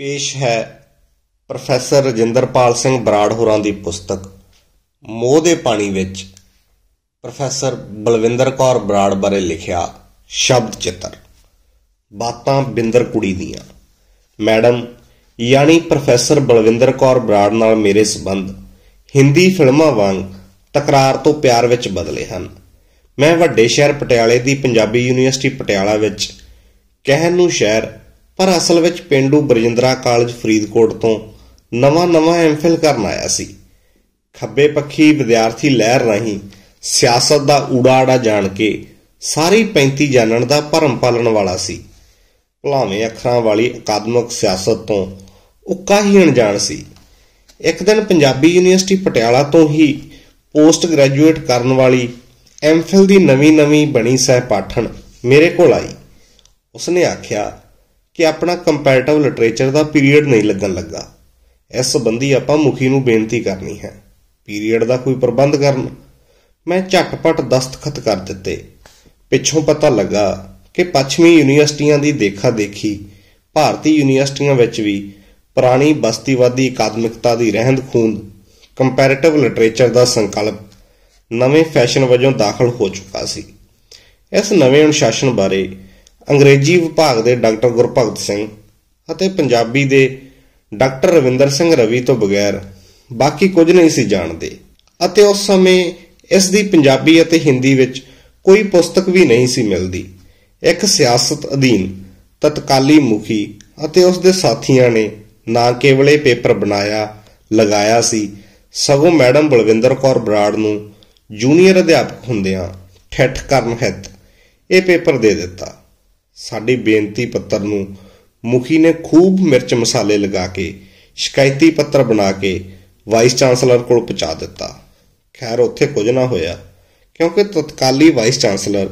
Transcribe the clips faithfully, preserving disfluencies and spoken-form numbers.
पेश है प्रोफैसर रजिंदरपाल सिंह बराड़ होरां दी पुस्तक मोह दे पानी विच प्रोफैसर बलविंदर कौर बराड़ बारे लिखिया शब्द चित्र। बातां बिंदर कुड़ी दियां। मैडम यानी प्रोफैसर बलविंदर कौर बराड़ नाल मेरे संबंध हिंदी फिल्मां वांग तकरार तो प्यार विच बदले हन। मैं वड्डे शहर पटियाले दी पंजाबी यूनीवर्सिटी पटियाला विच कहण नूं शहर पर असल विच पेंडू बरजिंदरा कालज फरीदकोट तो नवां नवां एम फिल करन आया सी। खब्बे पक्षी विद्यार्थी लहर राहीं सियासत दा ऊड़ा आड़ा जाण के सारी पैंती जानण दा भरम पालण वाला सी। भुलावें अखरां वाली अकादमिक सियासत तो उक्का ही अणजाण सी। एक दिन पंजाबी यूनीवर्सिटी पटियाला तो ही पोस्ट ग्रैजुएट करन वाली एम फिल दी नवीं नवीं बनी सहपाठन मेरे कोल आई। उसने आख्या कि अपना कंपैरेटिव लिटरेचर का पीरीयड नहीं लगन लगा, इस संबंधी आपां मुखी नूं बेनती करनी है, पीरीयड का कोई प्रबंध करन। मैं झटपट दस्तखत कर दिते। पिछों पता लगा कि पश्चिमी यूनीवर्सिटियां दी देखा देखी भारतीय यूनीवर्सिटियां विच भी पुरानी बस्तीवादी अकादमिकता की रहंद खूंद कंपैरेटिव लिटरेचर का संकल्प नवे फैशन वजों दाखिल हो चुका सी। इस नवे अनुशासन बारे अंग्रेजी विभाग के डॉक्टर गुरभगत सिंह अते पंजाबी के डॉक्टर रविंदर सिंह रवि तो बगैर बाकी कुछ नहीं सी जानते अते उस समय इस दी पंजाबी अते हिंदी विच कोई पुस्तक भी नहीं सी मिलती। एक सियासत अधीन तत्काली मुखी अते उसदे साथियां ने ना केवल ये पेपर बनाया लगाया सी, सगों मैडम बलविंदर कौर बराड़ नूं जूनीयर अध्यापक हुंदियां ठिठ करन हित ये पेपर दे दिता। साडी बेनती पत्र नूं मुखी ने खूब मिर्च मसाले लगा के शिकायती पत्र बना के वाइस चांसलर को पहुंचा दिता। खैर उत्थे कुछ ना होया, क्योंकि तत्काली वाइस चांसलर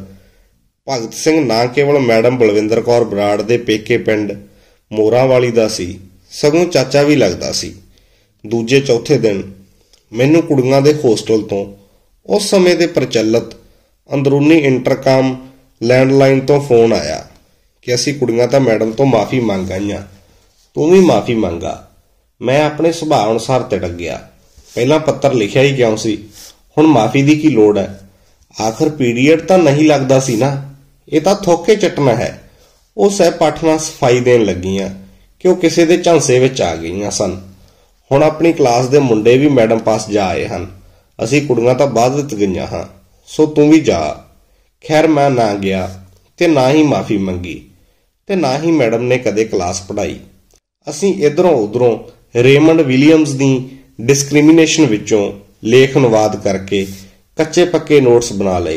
भगत सिंह ना केवल मैडम बलविंदर कौर बराड़ दे पेके पिंड मोरां वाली दा सी, सगों चाचा भी लगदा सी। दूजे चौथे दिन मैनूं कुड़ियां दे होस्टल तो उस समय दे प्रचलित अंदरूनी इंटरकाम लैंडलाइन तो फोन आया कि असी कुड़ियां तां मैडम तो माफ़ी मंग आईयां, तू भी माफ़ी मंगा। मैं अपने सुभाव अनुसार तिड़क गया। पहला पत्र लिखिया ही क्यों सी, हुण माफ़ी दी की लोड़ है? आखिर पीरीयड तां नहीं लगदा सी ना, ये तां थोके चटना है। वो सहपाठनां सफाई देण लगियां कि वो किसी दे झांसे विच आ गईयां सन। हुण अपनी क्लास दे मुंडे भी मैडम पास जा आए हन, असी कुड़ियां तां बाद विच गईयां हां, सो तू भी जा। खैर मैं ना गया ते ना ही माफ़ी मंगी ते ना ही मैडम ने कदे क्लास पढ़ाई। असी इधरों उधरों रेमंड विलियम्स दी डिस्क्रिमिनेशन विचों लेख अनुवाद करके कच्चे पक्के नोट्स बना लए।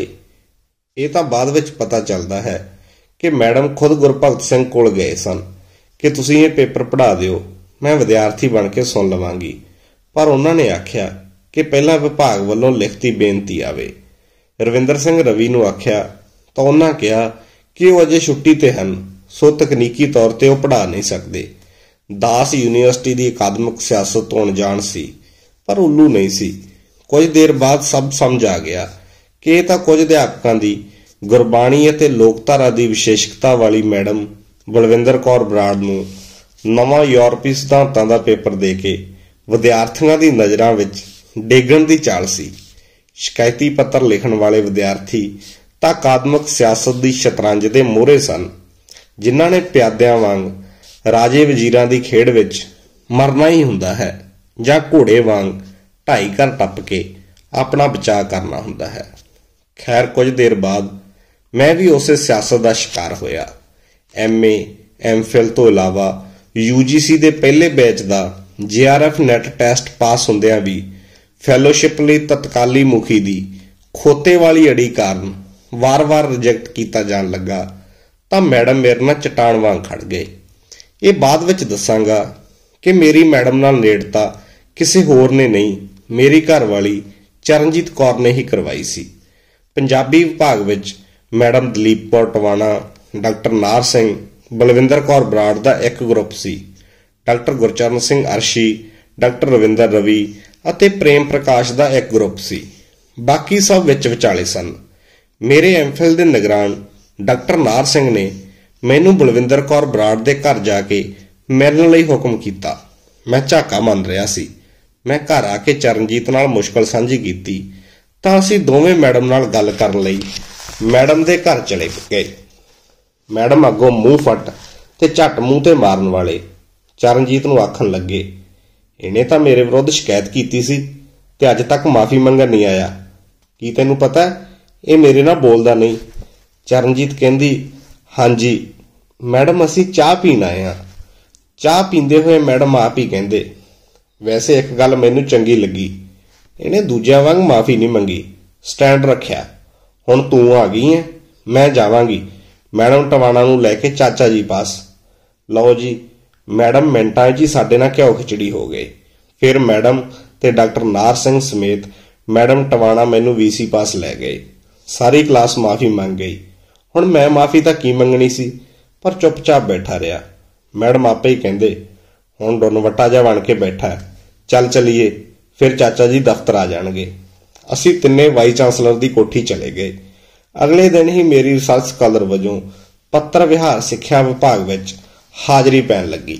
ये तां बाद विच पता चलदा है कि मैडम खुद गुरभगत सिंह कोल गए सन कि तुसीं ये पेपर पढ़ा दिओ, मैं विद्यार्थी बन के सुन लवांगी। पर उन्हां ने आख्या कि पहला विभाग वल्लों लिखती बेनती आवे। रविंदर सिंह रवि नूं आख्या तो उन्हां कहा कि वो अजे छुट्टी ते हन, सो तकनीकी तौर ते वो पढ़ा नहीं सकते। दास यूनीवर्सिटी की अकादमिक सियासत तो अणजाण सी, पर उल्लू नहीं सी। कुछ देर बाद सब समझ आ गया कि यह तां कुछ अध्यापकों की गुरबाणी अते लोकधारा की विशेषता वाली मैडम बलविंदर कौर बराड़ नूं नवां यूरोपी सिद्धांतां दा पेपर दे के विद्यार्थियों की नज़रां विच डेगण की चाल सी। शिकायती पत्र लिखण वाले विद्यार्थी तां अकादमिक सियासत की शतरंज दे मोहरे सन, जिन्हां ने प्यादियां वांग राजे वजीरां की खेड़ विच मरना ही हुंदा है जां घोड़े वांग ढाई घर टप के अपना बचाव करना हुंदा है। खैर कुछ देर बाद मैं भी उस सियासत का शिकार होया। एम ए एम फिल तो इलावा यू जी सी के पहले बैच का J R F NET test पास होंदियां भी फैलोशिप लई तत्काली मुखी दी खोते वाली अड़ी कारण वार वार रिजैक्ट किया जान लगा तां मैडम मेरे नाल चट्टान वांग खड़ गए। ये बाद विच दसांगा कि मेरी मैडम नाल नेड़ता किसी होर ने नहीं, मेरी घरवाली चरणजीत कौर ने ही करवाई सी। पंजाबी विभाग विच मैडम दलीप कौर टवाणा, डॉक्टर नार सिंह, बलविंदर कौर बराड़ का एक ग्रुप सी। डॉक्टर गुरचरण सिंह अर्शी, डॉक्टर रविंदर रवि अते प्रेम प्रकाश का एक ग्रुप सी। बाकी सब विच विचाले सन। मेरे एम फिल के निगरान डॉक्टर नार सिंह ने मैनू बलविंदर कौर बराड़ के घर जाके ਮਿਲਣ ਲਈ ਹੁਕਮ ਕੀਤਾ। ਮੈਂ ਝਾਕਾ ਮੰਨ ਰਿਹਾ ਸੀ। ਮੈਂ ਘਰ ਆ ਕੇ ਚਰਨਜੀਤ ਨਾਲ ਮੁਸ਼ਕਲ ਸਾਂਝੀ ਕੀਤੀ ਤਾਂ ਅਸੀਂ ਦੋਵੇਂ ਮੈਡਮ ਨਾਲ ਗੱਲ ਕਰਨ ਲਈ ਮੈਡਮ ਦੇ ਘਰ ਚਲੇ ਗਏ। ਮੈਡਮ ਅੱਗੋਂ ਮੂੰਹ ਫੱਟ ਤੇ ਝੱਟ ਮੂੰਹ ਤੇ ਮਾਰਨ ਵਾਲੇ ਚਰਨਜੀਤ ਨੂੰ ਆਖਣ ਲੱਗੇ, ਇਹਨੇ ਤਾਂ ਮੇਰੇ ਵਿਰੁੱਧ ਸ਼ਿਕਾਇਤ ਕੀਤੀ ਸੀ ਤੇ ਅੱਜ ਤੱਕ ਮਾਫੀ ਮੰਗਣ ਨਹੀਂ ਆਇਆ। ਕੀ ਤੈਨੂੰ ਪਤਾ ਇਹ ਮੇਰੇ ਨਾਲ ਬੋਲਦਾ ਨਹੀਂ? ਚਰਨਜੀਤ ਕਹਿੰਦੀ, ਹਾਂਜੀ ਮੈਡਮ, ਅਸੀਂ ਚਾਹ ਪੀਣ ਆਏ ਹਾਂ। ਚਾਹ ਪੀਂਦੇ ਹੋਏ ਮੈਡਮ ਆਪ ਹੀ ਕਹਿੰਦੇ, ਵੈਸੇ ਇੱਕ ਗੱਲ ਮੈਨੂੰ ਚੰਗੀ ਲੱਗੀ, ਇਹਨੇ ਦੂਜਿਆਂ ਵਾਂਗ ਮਾਫੀ ਨਹੀਂ ਮੰਗੀ, ਸਟੈਂਡ ਰੱਖਿਆ। ਹੁਣ ਤੂੰ ਆ ਗਈ ਹੈ, ਮੈਂ ਜਾਵਾਂਗੀ ਮੈਡਮ ਟਵਾਣਾ ਨੂੰ ਲੈ ਕੇ ਚਾਚਾ ਜੀ ਪਾਸ। ਲਓ ਜੀ, ਮੈਡਮ ਮਿੰਟਾਂ 'ਚ ਹੀ ਸਾਡੇ ਨਾਲ ਘਿਓ ਖਿਚੜੀ ਹੋ ਗਏ। ਫਿਰ ਮੈਡਮ ਤੇ ਡਾਕਟਰ ਨਾਰ ਸਿੰਘ ਸਮੇਤ ਮੈਡਮ ਟਵਾਣਾ ਮੈਨੂੰ ਵੀਸੀ ਪਾਸ ਲੈ ਗਏ। ਸਾਰੀ ਕਲਾਸ ਮਾਫੀ ਮੰਗ ਗਈ। ਹੁਣ ਮੈਂ ਮਾਫੀ ਤਾਂ ਕੀ ਮੰਗਣੀ ਸੀ, ਪਰ ਚੁੱਪਚਾਪ ਬੈਠਾ ਰਿਹਾ। ਮੈਡਮ ਆਪੇ ਹੀ ਕਹਿੰਦੇ, ਹੁਣ ਡੁੰਨ ਵੱਟਾ ਜਿਹਾ ਬਣ ਕੇ ਬੈਠਾ, ਚੱਲ ਚੱਲੀਏ, ਫਿਰ ਚਾਚਾ ਜੀ ਦਫ਼ਤਰ ਆ ਜਾਣਗੇ। ਅਸੀਂ ਤਿੰਨੇ ਵਾਈਸ ਚਾਂਸਲਰ ਦੀ ਕੋਠੀ ਚਲੇ ਗਏ। ਅਗਲੇ ਦਿਨ ਹੀ ਮੇਰੀ ਰਿਸਰਚ ਸਕਾਲਰ ਵਜੋਂ ਪੱਤਰ ਵਿਹਾਰ ਸਿੱਖਿਆ ਵਿਭਾਗ ਵਿੱਚ ਹਾਜ਼ਰੀ ਪੈਣ ਲੱਗੀ।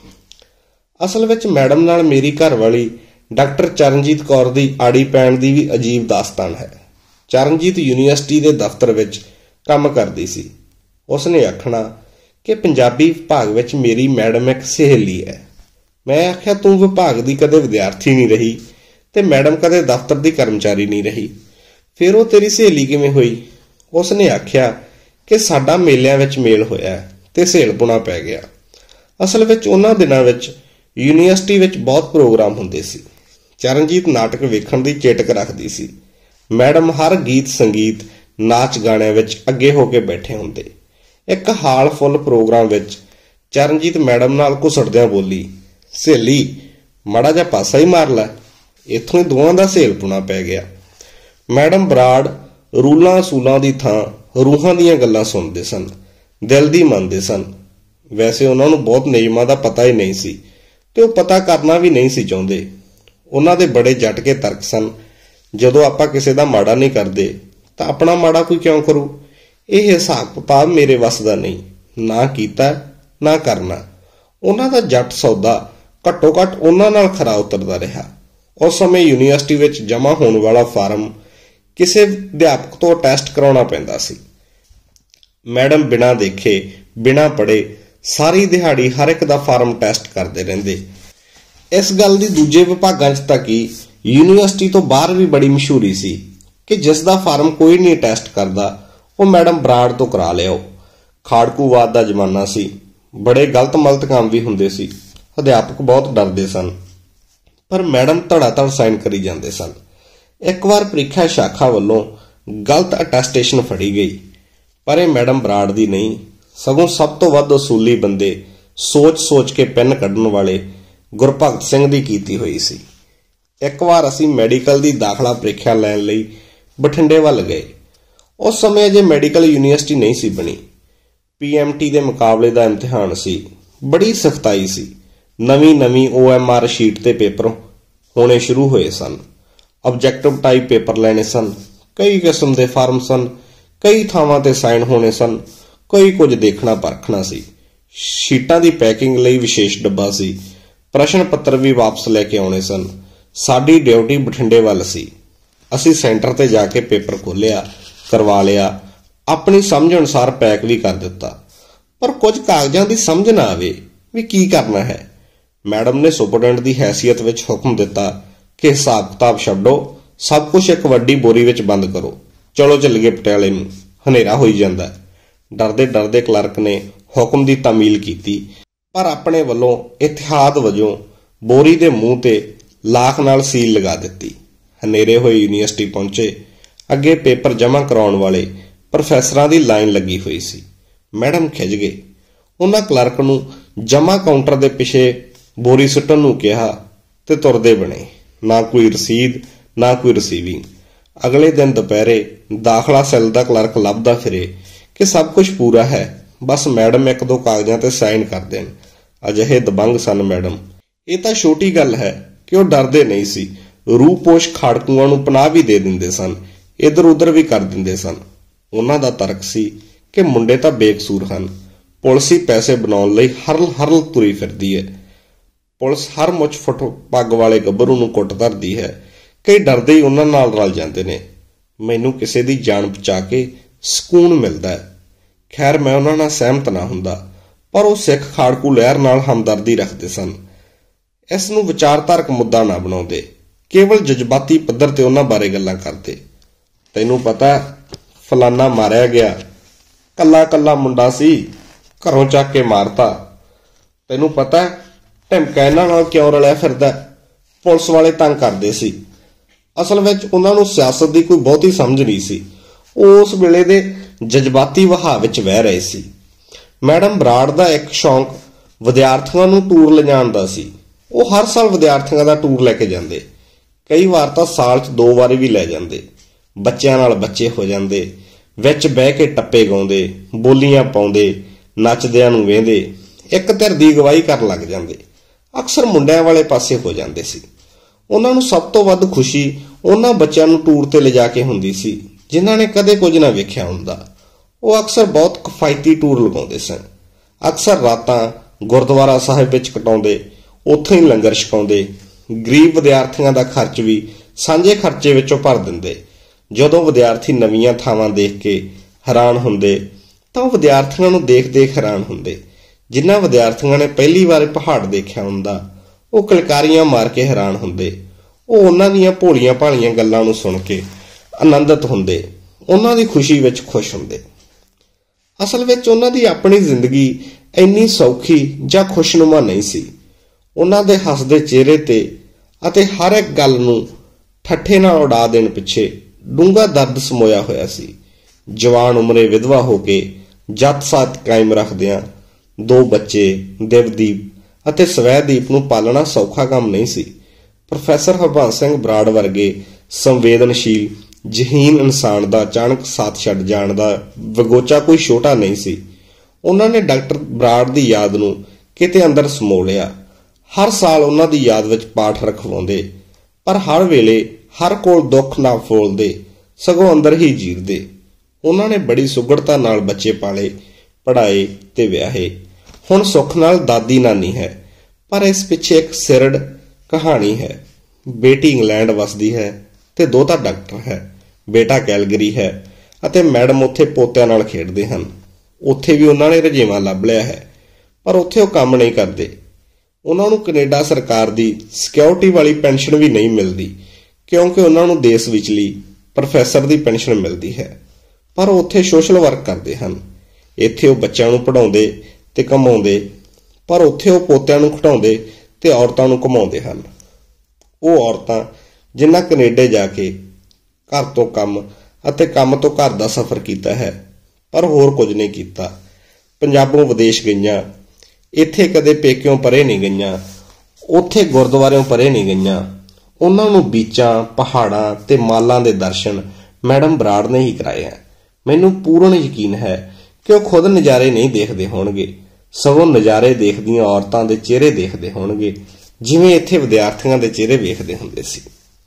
ਅਸਲ ਵਿੱਚ ਮੈਡਮ ਨਾਲ ਮੇਰੀ ਘਰਵਾਲੀ ਡਾਕਟਰ ਚਰਨਜੀਤ ਕੌਰ ਦੀ ਆੜੀ ਪੈਣ ਦੀ ਵੀ ਅਜੀਬ ਦਾਸਤਾਨ ਹੈ। ਚਰਨਜੀਤ ਯੂਨੀਵਰਸਿਟੀ ਦੇ ਦਫ਼ਤਰ ਵਿੱਚ ਕੰਮ ਕਰਦੀ ਸੀ। ਉਸਨੇ ਆਖਣਾ ਕਿ ਪੰਜਾਬੀ ਵਿਭਾਗ ਵਿੱਚ ਮੇਰੀ ਮੈਡਮ ਇੱਕ ਸਹੇਲੀ ਹੈ। ਮੈਂ ਆਖਿਆ, ਤੂੰ ਵਿਭਾਗ ਦੀ ਕਦੇ ਵਿਦਿਆਰਥੀ ਨਹੀਂ ਰਹੀ ਤੇ ਮੈਡਮ ਕਦੇ ਦਫ਼ਤਰ ਦੀ ਕਰਮਚਾਰੀ ਨਹੀਂ ਰਹੀ, ਫਿਰ ਉਹ ਤੇਰੀ ਸਹੇਲੀ ਕਿਵੇਂ ਹੋਈ? ਉਸਨੇ ਆਖਿਆ ਕਿ ਸਾਡਾ ਮੇਲਿਆਂ ਵਿੱਚ ਮੇਲ ਹੋਇਆ ਤੇ ਸਹੇਲਪੁਣਾ ਪੈ ਗਿਆ। ਅਸਲ ਵਿੱਚ ਉਹਨਾਂ ਦਿਨਾਂ ਵਿੱਚ ਯੂਨੀਵਰਸਿਟੀ ਵਿੱਚ ਬਹੁਤ ਪ੍ਰੋਗਰਾਮ ਹੁੰਦੇ ਸੀ। ਚਰਨਜੀਤ ਨਾਟਕ ਵੇਖਣ ਦੀ ਚੇਟਕ ਰੱਖਦੀ ਸੀ। ਮੈਡਮ ਹਰ ਗੀਤ ਸੰਗੀਤ ਨਾਚ ਗਾਣਿਆਂ ਵਿੱਚ ਅੱਗੇ ਹੋ ਕੇ ਬੈਠੇ ਹੁੰਦੇ। ਇੱਕ ਹਾਲ ਫੁੱਲ ਪ੍ਰੋਗਰਾਮ ਵਿੱਚ ਚਰਨਜੀਤ ਮੈਡਮ ਨਾਲ ਘੁਸੜਦਿਆਂ ਬੋਲੀ, ਸਹੇਲੀ ਮਾੜਾ ਜਿਹਾ ਪਾਸਾ ਹੀ ਮਾਰ ਲੈ। ਇੱਥੋਂ ਹੀ ਦੋਵਾਂ ਦਾ ਸਹੇਲਪੁਣਾ ਪੈ ਗਿਆ। ਮੈਡਮ ਬਰਾੜ ਰੂਲਾਂ ਅਸੂਲਾਂ ਦੀ ਥਾਂ ਰੂਹਾਂ ਦੀਆਂ ਗੱਲਾਂ ਸੁਣਦੇ ਸਨ, ਦਿਲ ਦੀ ਮੰਨਦੇ ਸਨ। ਵੈਸੇ ਉਹਨਾਂ ਨੂੰ ਬਹੁਤ ਨਿਯਮਾਂ ਦਾ ਪਤਾ ਹੀ ਨਹੀਂ ਸੀ ਤੇ ਉਹ ਪਤਾ ਕਰਨਾ ਵੀ ਨਹੀਂ ਸੀ ਚਾਹੁੰਦੇ। ਉਹਨਾਂ ਦੇ ਬੜੇ ਜੱਟ ਕੇ ਤਰਕ ਸਨ, ਜਦੋਂ ਆਪਾਂ ਕਿਸੇ ਦਾ ਮਾੜਾ ਨਹੀਂ ਕਰਦੇ ਤਾਂ ਆਪਣਾ ਮਾੜਾ ਕੋਈ ਕਿਉਂ ਕਰੂ? ਇਹ ਹਿਸਾਬ ਕਿਤਾਬ ਮੇਰੇ ਵੱਸ ਦਾ ਨਹੀਂ, ਨਾ ਕੀਤਾ ਨਾ ਕਰਨਾ। ਉਹਨਾਂ ਦਾ ਜੱਟ ਸੌਦਾ ਘੱਟੋ ਘੱਟ ਉਹਨਾਂ ਨਾਲ ਖਰਾ ਉਤਰਦਾ ਰਿਹਾ। ਉਸ ਸਮੇਂ ਯੂਨੀਵਰਸਿਟੀ ਵਿੱਚ ਜਮ੍ਹਾਂ ਹੋਣ ਵਾਲਾ ਫਾਰਮ ਕਿਸੇ ਅਧਿਆਪਕ ਤੋਂ ਟੈਸਟ ਕਰਾਉਣਾ ਪੈਂਦਾ ਸੀ। ਮੈਡਮ ਬਿਨਾਂ ਦੇਖੇ ਬਿਨਾਂ ਪੜ੍ਹੇ ਸਾਰੀ ਦਿਹਾੜੀ ਹਰ ਇੱਕ ਦਾ ਫਾਰਮ ਟੈਸਟ ਕਰਦੇ ਰਹਿੰਦੇ। ਇਸ ਗੱਲ ਦੀ ਦੂਜੇ ਵਿਭਾਗਾਂ 'ਚ ਤਾਂ ਕੀ ਯੂਨੀਵਰਸਿਟੀ ਤੋਂ ਬਾਹਰ ਵੀ ਬੜੀ ਮਸ਼ਹੂਰੀ ਸੀ ਕਿ ਜਿਸ ਦਾ ਫਾਰਮ ਕੋਈ ਨਹੀਂ ਟੈਸਟ ਕਰਦਾ ਉਹ ਮੈਡਮ ਬਰਾੜ ਤੋਂ ਕਰਾ ਲਿਆਓ। ਖਾੜਕੂਵਾਦ ਦਾ ਜ਼ਮਾਨਾ ਸੀ, ਬੜੇ ਗਲਤ ਮਲਤ ਕੰਮ ਵੀ ਹੁੰਦੇ ਸੀ। ਅਧਿਆਪਕ ਬਹੁਤ ਡਰਦੇ ਸਨ, ਪਰ ਮੈਡਮ ਧੜਾਧੜ ਸਾਈਨ ਕਰੀ ਜਾਂਦੇ ਸਨ। ਇੱਕ ਵਾਰ ਪ੍ਰੀਖਿਆ ਸ਼ਾਖਾ ਵੱਲੋਂ ਗਲਤ ਅਟੈਸਟੇਸ਼ਨ ਫੜੀ ਗਈ, ਪਰ ਇਹ ਮੈਡਮ ਬਰਾੜ ਦੀ ਨਹੀਂ, ਸਗੋਂ ਸਭ ਤੋਂ ਵੱਧ ਅਸੂਲੀ ਬੰਦੇ ਸੋਚ ਸੋਚ ਕੇ ਪੈਨ ਕੱਢਣ ਵਾਲੇ ਗੁਰਭਗਤ ਸਿੰਘ ਦੀ ਕੀਤੀ ਹੋਈ ਸੀ। ਇੱਕ ਵਾਰ ਅਸੀਂ ਮੈਡੀਕਲ ਦੀ ਦਾਖਲਾ ਪ੍ਰੀਖਿਆ ਲੈਣ ਲਈ ਬਠਿੰਡੇ ਵੱਲ ਗਏ। ਉਸ ਸਮੇਂ ਅਜੇ ਮੈਡੀਕਲ ਯੂਨੀਵਰਸਿਟੀ ਨਹੀਂ ਸੀ ਬਣੀ। ਪੀ ਐਮ ਟੀ ਦੇ ਮੁਕਾਬਲੇ ਦਾ ਇਮਤਿਹਾਨ ਸੀ, ਬੜੀ ਸਖਤਾਈ ਸੀ। ਨਵੀਂ ਨਵੀਂ ਓ ਐਮ ਆਰ ਸ਼ੀਟ ਤੇ ਪੇਪਰ ਹੋਣੇ ਸ਼ੁਰੂ ਹੋਏ ਸਨ। ਆਬਜੈਕਟਿਵ ਟਾਈਪ ਪੇਪਰ ਲੈਣੇ ਸਨ, ਕਈ ਕਿਸਮ ਦੇ ਫਾਰਮ ਸਨ, ਕਈ ਥਾਵਾਂ ਤੇ ਸਾਈਨ ਹੋਣੇ ਸਨ, ਕਈ ਕੁਝ ਦੇਖਣਾ ਪਰਖਣਾ ਸੀ। ਸ਼ੀਟਾਂ ਦੀ ਪੈਕਿੰਗ ਲਈ ਵਿਸ਼ੇਸ਼ ਡੱਬਾ ਸੀ। ਪ੍ਰਸ਼ਨ ਪੱਤਰ ਵੀ ਵਾਪਸ ਲੈ ਕੇ ਆਉਣੇ ਸਨ। ਸਾਡੀ ਡਿਊਟੀ ਬਠਿੰਡੇ ਵੱਲ ਸੀ। ਅਸੀਂ ਸੈਂਟਰ ਤੇ ਜਾ ਕੇ ਪੇਪਰ ਖੋਲ੍ਹਿਆ, ਕਰਵਾ ਲਿਆ, ਆਪਣੀ ਸਮਝ ਅਨੁਸਾਰ ਪੈਕ ਵੀ ਕਰ ਦਿੱਤਾ। ਪਰ ਕੁਝ ਕਾਗਜ਼ਾਂ ਦੀ ਸਮਝ ਨਾ ਆਵੇ ਵੀ ਕੀ ਕਰਨਾ ਹੈ। ਮੈਡਮ ਨੇ ਸੁਪਰਡੈਂਟ ਦੀ ਹੈਸੀਅਤ ਵਿੱਚ ਹੁਕਮ ਦਿੱਤਾ ਕਿ ਹਿਸਾਬ ਕਿਤਾਬ ਛੱਡੋ, ਸਭ ਕੁਝ ਇੱਕ ਵੱਡੀ ਬੋਰੀ ਵਿੱਚ ਬੰਦ ਕਰੋ, ਚਲੋ ਚੱਲੀਏ ਪਟਿਆਲੇ ਨੂੰ, ਹਨੇਰਾ ਹੋਈ ਜਾਂਦਾ। ਡਰਦੇ ਡਰਦੇ ਕਲਰਕ ਨੇ ਹੁਕਮ ਦੀ ਤਾਮੀਲ ਕੀਤੀ, ਪਰ ਆਪਣੇ ਵੱਲੋਂ ਇਤਿਹਾਦ ਵਜੋਂ ਬੋਰੀ ਦੇ ਮੂੰਹ ਤੇ ਲਾਖ ਨਾਲ ਸੀਲ ਲਗਾ ਦਿੱਤੀ। ਹਨੇਰੇ ਹੋਏ ਯੂਨੀਵਰਸਿਟੀ ਪਹੁੰਚੇ। ਅੱਗੇ ਪੇਪਰ ਜਮ੍ਹਾਂ ਕਰਾਉਣ ਵਾਲੇ ਪ੍ਰੋਫੈਸਰਾਂ ਦੀ ਲਾਈਨ ਲੱਗੀ ਹੋਈ ਸੀ। ਮੈਡਮ ਖਿੱਝ ਗਏ। ਉਹਨਾਂ ਕਲਰਕ ਨੂੰ ਜਮ੍ਹਾਂ ਕਾਊਂਟਰ ਦੇ ਪਿੱਛੇ ਬੋਰੀ ਸੁੱਟਣ ਨੂੰ ਕਿਹਾ ਤੇ ਤੁਰਦੇ ਬਣੇ। ਨਾ ਕੋਈ ਰਸੀਦ, ਨਾ ਕੋਈ ਰਿਸੀਵਿੰਗ। ਅਗਲੇ ਦਿਨ ਦੁਪਹਿਰੇ ਦਾਖਲਾ ਸੈੱਲ ਦਾ ਕਲਰਕ ਲੱਭਦਾ ਫਿਰੇ ਕਿ ਸਭ ਕੁਝ ਪੂਰਾ ਹੈ, ਬਸ ਮੈਡਮ ਇੱਕ ਦੋ ਕਾਗਜ਼ਾਂ ਤੇ ਸਾਈਨ ਕਰ ਦੇਣ। ਅਜਿਹੇ ਦਬੰਗ ਸਨ ਮੈਡਮ। ਇਹ ਤਾਂ ਛੋਟੀ ਗੱਲ ਹੈ ਕਿ ਉਹ ਡਰਦੇ ਨਹੀਂ ਸੀ। ਰੂਪੋਸ਼ ਖਾੜਕੂਆਂ ਨੂੰ ਪਨਾਹ ਵੀ ਦੇ ਦਿੰਦੇ ਸਨ, ਇੱਧਰ ਉੱਧਰ ਵੀ ਕਰ ਦਿੰਦੇ ਸਨ। ਉਹਨਾਂ ਦਾ ਤਰਕ ਸੀ ਕਿ ਮੁੰਡੇ ਤਾਂ ਬੇਕਸੂਰ ਹਨ, ਪੁਲਿਸ ਹੀ ਪੈਸੇ ਬਣਾਉਣ ਲਈ ਹਰਲ ਹਰਲ ਤੁਰੀ ਫਿਰਦੀ ਹੈ। ਪੁਲਿਸ ਹਰ ਮੁੱਛ ਫੁੱਟ ਪੱਗ ਵਾਲੇ ਗੱਭਰੂ ਨੂੰ ਕੁੱਟ ਧਰਦੀ ਹੈ। ਕਈ ਡਰਦੇ ਹੀ ਉਹਨਾਂ ਨਾਲ ਰਲ ਜਾਂਦੇ ਨੇ। ਮੈਨੂੰ ਕਿਸੇ ਦੀ ਜਾਨ ਬਚਾ ਕੇ ਸਕੂਨ ਮਿਲਦਾ ਹੈ। ਖੈਰ, ਮੈਂ ਉਹਨਾਂ ਨਾਲ ਸਹਿਮਤ ਨਾ ਹੁੰਦਾ, ਪਰ ਉਹ ਸਿੱਖ ਖਾੜਕੂ ਲਹਿਰ ਨਾਲ ਹਮਦਰਦੀ ਰੱਖਦੇ ਸਨ। ਇਸ ਨੂੰ ਵਿਚਾਰਧਾਰਕ ਮੁੱਦਾ ਨਾ ਬਣਾਉਂਦੇ, ਕੇਵਲ ਜਜ਼ਬਾਤੀ ਪੱਧਰ ਤੇ ਉਹਨਾਂ ਬਾਰੇ ਗੱਲਾਂ ਕਰਦੇ। ਤੈਨੂੰ ਪਤਾ ਫਲਾਨਾ ਮਾਰਿਆ ਗਿਆ, ਕੱਲਾ ਕੱਲਾ ਮੁੰਡਾ ਸੀ, ਘਰੋਂ ਚੱਕ ਕੇ ਮਾਰਤਾ। ਤੈਨੂੰ ਪਤਾ ਢਿਮਕਾ ਇਹਨਾਂ ਨਾਲ ਕਿਉਂ ਰਲਿਆ ਫਿਰਦਾ? ਪੁਲਿਸ ਵਾਲੇ ਤੰਗ ਕਰਦੇ ਸੀ। ਅਸਲ ਵਿੱਚ ਉਹਨਾਂ ਨੂੰ ਸਿਆਸਤ ਦੀ ਕੋਈ ਬਹੁਤੀ ਸਮਝ ਨਹੀਂ ਸੀ। ਉਹ ਉਸ ਵੇਲੇ ਦੇ ਜਜ਼ਬਾਤੀ ਵਹਾਅ ਵਿੱਚ ਵਹਿ ਰਹੇ ਸੀ। ਮੈਡਮ ਬਰਾੜ ਦਾ ਇੱਕ ਸ਼ੌਂਕ ਵਿਦਿਆਰਥੀਆਂ ਨੂੰ ਟੂਰ ਲਿਜਾਣ ਦਾ ਸੀ। ਉਹ ਹਰ ਸਾਲ ਵਿਦਿਆਰਥੀਆਂ ਦਾ ਟੂਰ ਲੈ ਕੇ ਜਾਂਦੇ। ਕਈ ਵਾਰ ਤਾਂ ਸਾਲ 'ਚ ਦੋ ਵਾਰੀ ਵੀ ਲੈ ਜਾਂਦੇ। ਬੱਚਿਆਂ ਨਾਲ ਬੱਚੇ ਹੋ ਜਾਂਦੇ, ਵਿੱਚ ਬਹਿ ਕੇ ਟੱਪੇ ਗਾਉਂਦੇ, ਬੋਲੀਆਂ ਪਾਉਂਦੇ, ਨੱਚਦਿਆਂ ਨੂੰ ਵੇਂਦੇ, ਇੱਕ ਧਿਰ ਦੀ ਅਗਵਾਈ ਕਰਨ ਲੱਗ ਜਾਂਦੇ। ਅਕਸਰ ਮੁੰਡਿਆਂ ਵਾਲੇ ਪਾਸੇ ਹੋ ਜਾਂਦੇ ਸੀ। ਉਹਨਾਂ ਨੂੰ ਸਭ ਤੋਂ ਵੱਧ ਖੁਸ਼ੀ ਉਹਨਾਂ ਬੱਚਿਆਂ ਨੂੰ ਟੂਰ ਤੇ ਲਿਜਾ ਕੇ ਹੁੰਦੀ ਸੀ ਜਿਨ੍ਹਾਂ ਨੇ ਕਦੇ ਕੁਝ ਨਾ ਵੇਖਿਆ ਹੁੰਦਾ। ਉਹ ਅਕਸਰ ਬਹੁਤ ਕਿਫਾਇਤੀ ਟੂਰ ਲਗਾਉਂਦੇ ਸਨ। ਅਕਸਰ ਰਾਤਾਂ ਗੁਰਦੁਆਰਾ ਸਾਹਿਬ ਵਿੱਚ ਕਟਾਉਂਦੇ, ਉੱਥੇ ਹੀ ਲੰਗਰ ਛਕਾਉਂਦੇ। ਗਰੀਬ ਵਿਦਿਆਰਥੀਆਂ ਦਾ ਖਰਚ ਵੀ ਸਾਂਝੇ ਖਰਚੇ ਵਿੱਚੋਂ ਭਰ ਦਿੰਦੇ। ਜਦੋਂ ਵਿਦਿਆਰਥੀ ਨਵੀਆਂ ਥਾਵਾਂ ਦੇਖ ਕੇ ਹੈਰਾਨ ਹੁੰਦੇ ਤਾਂ ਉਹ ਵਿਦਿਆਰਥੀਆਂ ਨੂੰ ਦੇਖ ਦੇਖ ਹੈਰਾਨ ਹੁੰਦੇ। ਜਿਨ੍ਹਾਂ ਵਿਦਿਆਰਥੀਆਂ ਨੇ ਪਹਿਲੀ ਵਾਰ ਪਹਾੜ ਦੇਖਿਆ ਹੁੰਦਾ, ਉਹ ਕਿਲਕਾਰੀਆਂ ਮਾਰ ਕੇ ਹੈਰਾਨ ਹੁੰਦੇ। ਉਹ ਉਹਨਾਂ ਦੀਆਂ ਭੋਲੀਆਂ ਭਾਲੀਆਂ ਗੱਲਾਂ ਨੂੰ ਸੁਣ ਕੇ ਆਨੰਦਿਤ ਹੁੰਦੇ, ਉਹਨਾਂ ਦੀ ਖੁਸ਼ੀ ਵਿੱਚ ਖੁਸ਼ ਹੁੰਦੇ। ਅਸਲ ਵਿੱਚ ਉਹਨਾਂ ਦੀ ਆਪਣੀ ਜ਼ਿੰਦਗੀ ਇੰਨੀ ਸੌਖੀ ਜਾਂ ਖੁਸ਼ਨੁਮਾ ਨਹੀਂ ਸੀ। ਉਹਨਾਂ ਦੇ ਹੱਸਦੇ ਚਿਹਰੇ ਤੇ ਅਤੇ ਹਰ ਇੱਕ ਗੱਲ ਨੂੰ ਠੱਠੇ ਨਾਲ ਉਡਾ ਦੇਣ ਪਿੱਛੇ ਡੂੰਘਾ ਦਰਦ ਸਮੋਇਆ ਹੋਇਆ ਸੀ। ਜਵਾਨ ਉਮਰੇ ਵਿਧਵਾ ਹੋ ਕੇ ਜੱਤ ਸਾਥ ਕਾਇਮ ਰੱਖਦਿਆਂ ਦੋ ਬੱਚੇ ਦਿਵਦੀਪ ਅਤੇ ਸਵੈਦੀਪ ਨੂੰ ਪਾਲਣਾ ਸੌਖਾ ਕੰਮ ਨਹੀਂ ਸੀ। ਪ੍ਰੋਫੈਸਰ ਹਰਬੰਸ ਸਿੰਘ ਬਰਾੜ ਵਰਗੇ ਸੰਵੇਦਨਸ਼ੀਲ ਜਹੀਨ ਇਨਸਾਨ ਦਾ ਅਚਾਨਕ ਸਾਥ ਛੱਡ ਜਾਣ ਦਾ ਵਗੋਚਾ ਕੋਈ ਛੋਟਾ ਨਹੀਂ ਸੀ। ਉਹਨਾਂ ਨੇ ਡਾਕਟਰ ਬਰਾੜ ਦੀ ਯਾਦ ਨੂੰ ਕਿਤੇ ਅੰਦਰ ਸਮੋ ਲਿਆ। ਹਰ ਸਾਲ ਉਹਨਾਂ ਦੀ ਯਾਦ ਵਿੱਚ ਪਾਠ ਰਖਵਾਉਂਦੇ, ਪਰ ਹਰ ਵੇਲੇ ਹਰ ਕੋਲ ਦੁੱਖ ਨਾ ਫੋਲਦੇ, ਸਗੋਂ ਅੰਦਰ ਹੀ ਜੀਰਦੇ। ਉਹਨਾਂ ਨੇ ਬੜੀ ਸੁਗੜਤਾ ਨਾਲ ਬੱਚੇ ਪਾਲੇ, ਪੜ੍ਹਾਏ ਤੇ ਵਿਆਹੇ। ਹੁਣ ਸੁੱਖ ਨਾਲ ਦਾਦੀ ਨਾਨੀ ਹੈ, ਪਰ ਇਸ ਪਿੱਛੇ ਇੱਕ ਸਿਰੜ ਕਹਾਣੀ ਹੈ। ਬੇਟੀ ਇੰਗਲੈਂਡ ਵਸਦੀ ਹੈ ਤੇ ਦੋਤਾ ਡਾਕਟਰ ਹੈ। ਬੇਟਾ ਕੈਲਗਰੀ ਹੈ ਅਤੇ ਮੈਡਮ ਉੱਥੇ ਪੋਤਿਆਂ ਨਾਲ ਖੇਡਦੇ ਹਨ। ਉੱਥੇ ਵੀ ਉਹਨਾਂ ਨੇ ਰਜੇਵਾਂ ਲੱਭ ਲਿਆ ਹੈ, ਪਰ ਉੱਥੇ ਉਹ ਕੰਮ ਨਹੀਂ ਕਰਦੇ। ਉਹਨਾਂ ਨੂੰ ਕੈਨੇਡਾ ਸਰਕਾਰ ਦੀ ਸਿਕਿਉਰਿਟੀ ਵਾਲੀ ਪੈਨਸ਼ਨ ਵੀ ਨਹੀਂ ਮਿਲਦੀ, ਕਿਉਂਕਿ ਉਹਨਾਂ ਨੂੰ ਦੇਸ਼ ਵਿਚਲੀ ਪ੍ਰੋਫੈਸਰ ਦੀ ਪੈਨਸ਼ਨ ਮਿਲਦੀ ਹੈ। ਪਰ ਉਹ ਉੱਥੇ ਸੋਸ਼ਲ ਵਰਕ ਕਰਦੇ ਹਨ। ਇੱਥੇ ਉਹ ਬੱਚਿਆਂ ਨੂੰ ਪੜ੍ਹਾਉਂਦੇ ਤੇ ਕਮਾਉਂਦੇ, ਪਰ ਉੱਥੇ ਉਹ ਪੋਤਿਆਂ ਨੂੰ ਖਿਡਾਉਂਦੇ ਤੇ ਔਰਤਾਂ ਨੂੰ ਕਮਾਉਂਦੇ ਹਨ। ਉਹ ਔਰਤਾਂ ਜਿਨ੍ਹਾਂ ਕੈਨੇਡਾ ਜਾ ਕੇ ਘਰ ਤੋਂ ਕੰਮ ਅਤੇ ਕੰਮ ਤੋਂ ਘਰ ਦਾ ਸਫ਼ਰ ਕੀਤਾ ਹੈ, ਪਰ ਹੋਰ ਕੁਝ ਨਹੀਂ ਕੀਤਾ। ਪੰਜਾਬੋਂ ਵਿਦੇਸ਼ ਗਈਆਂ, ਇੱਥੇ ਕਦੇ ਪੇਕਿਓਂ ਪਰੇ ਨਹੀਂ ਗਈਆਂ, ਉੱਥੇ ਗੁਰਦੁਆਰਿਓਂ ਪਰੇ ਨਹੀਂ ਗਈਆਂ। ਉਹਨਾਂ ਨੂੰ ਬੀਚਾਂ, ਪਹਾੜਾਂ ਤੇ ਮਾਲਾਂ ਦੇ ਦਰਸ਼ਨ ਮੈਡਮ ਬਰਾੜ ਨੇ ਹੀ ਕਰਾਏ ਹੈ। ਮੈਨੂੰ ਪੂਰਨ ਯਕੀਨ ਹੈ ਕਿ ਉਹ ਖੁਦ ਨਜ਼ਾਰੇ ਨਹੀਂ ਦੇਖਦੇ ਹੋਣਗੇ, ਸਗੋਂ ਨਜ਼ਾਰੇ ਦੇਖਦੀਆਂ ਔਰਤਾਂ ਦੇ ਚਿਹਰੇ ਦੇਖਦੇ ਹੋਣਗੇ, ਜਿਵੇਂ ਇੱਥੇ ਵਿਦਿਆਰਥੀਆਂ ਦੇ ਚਿਹਰੇ ਵੇਖਦੇ ਹੁੰਦੇ ਸੀ।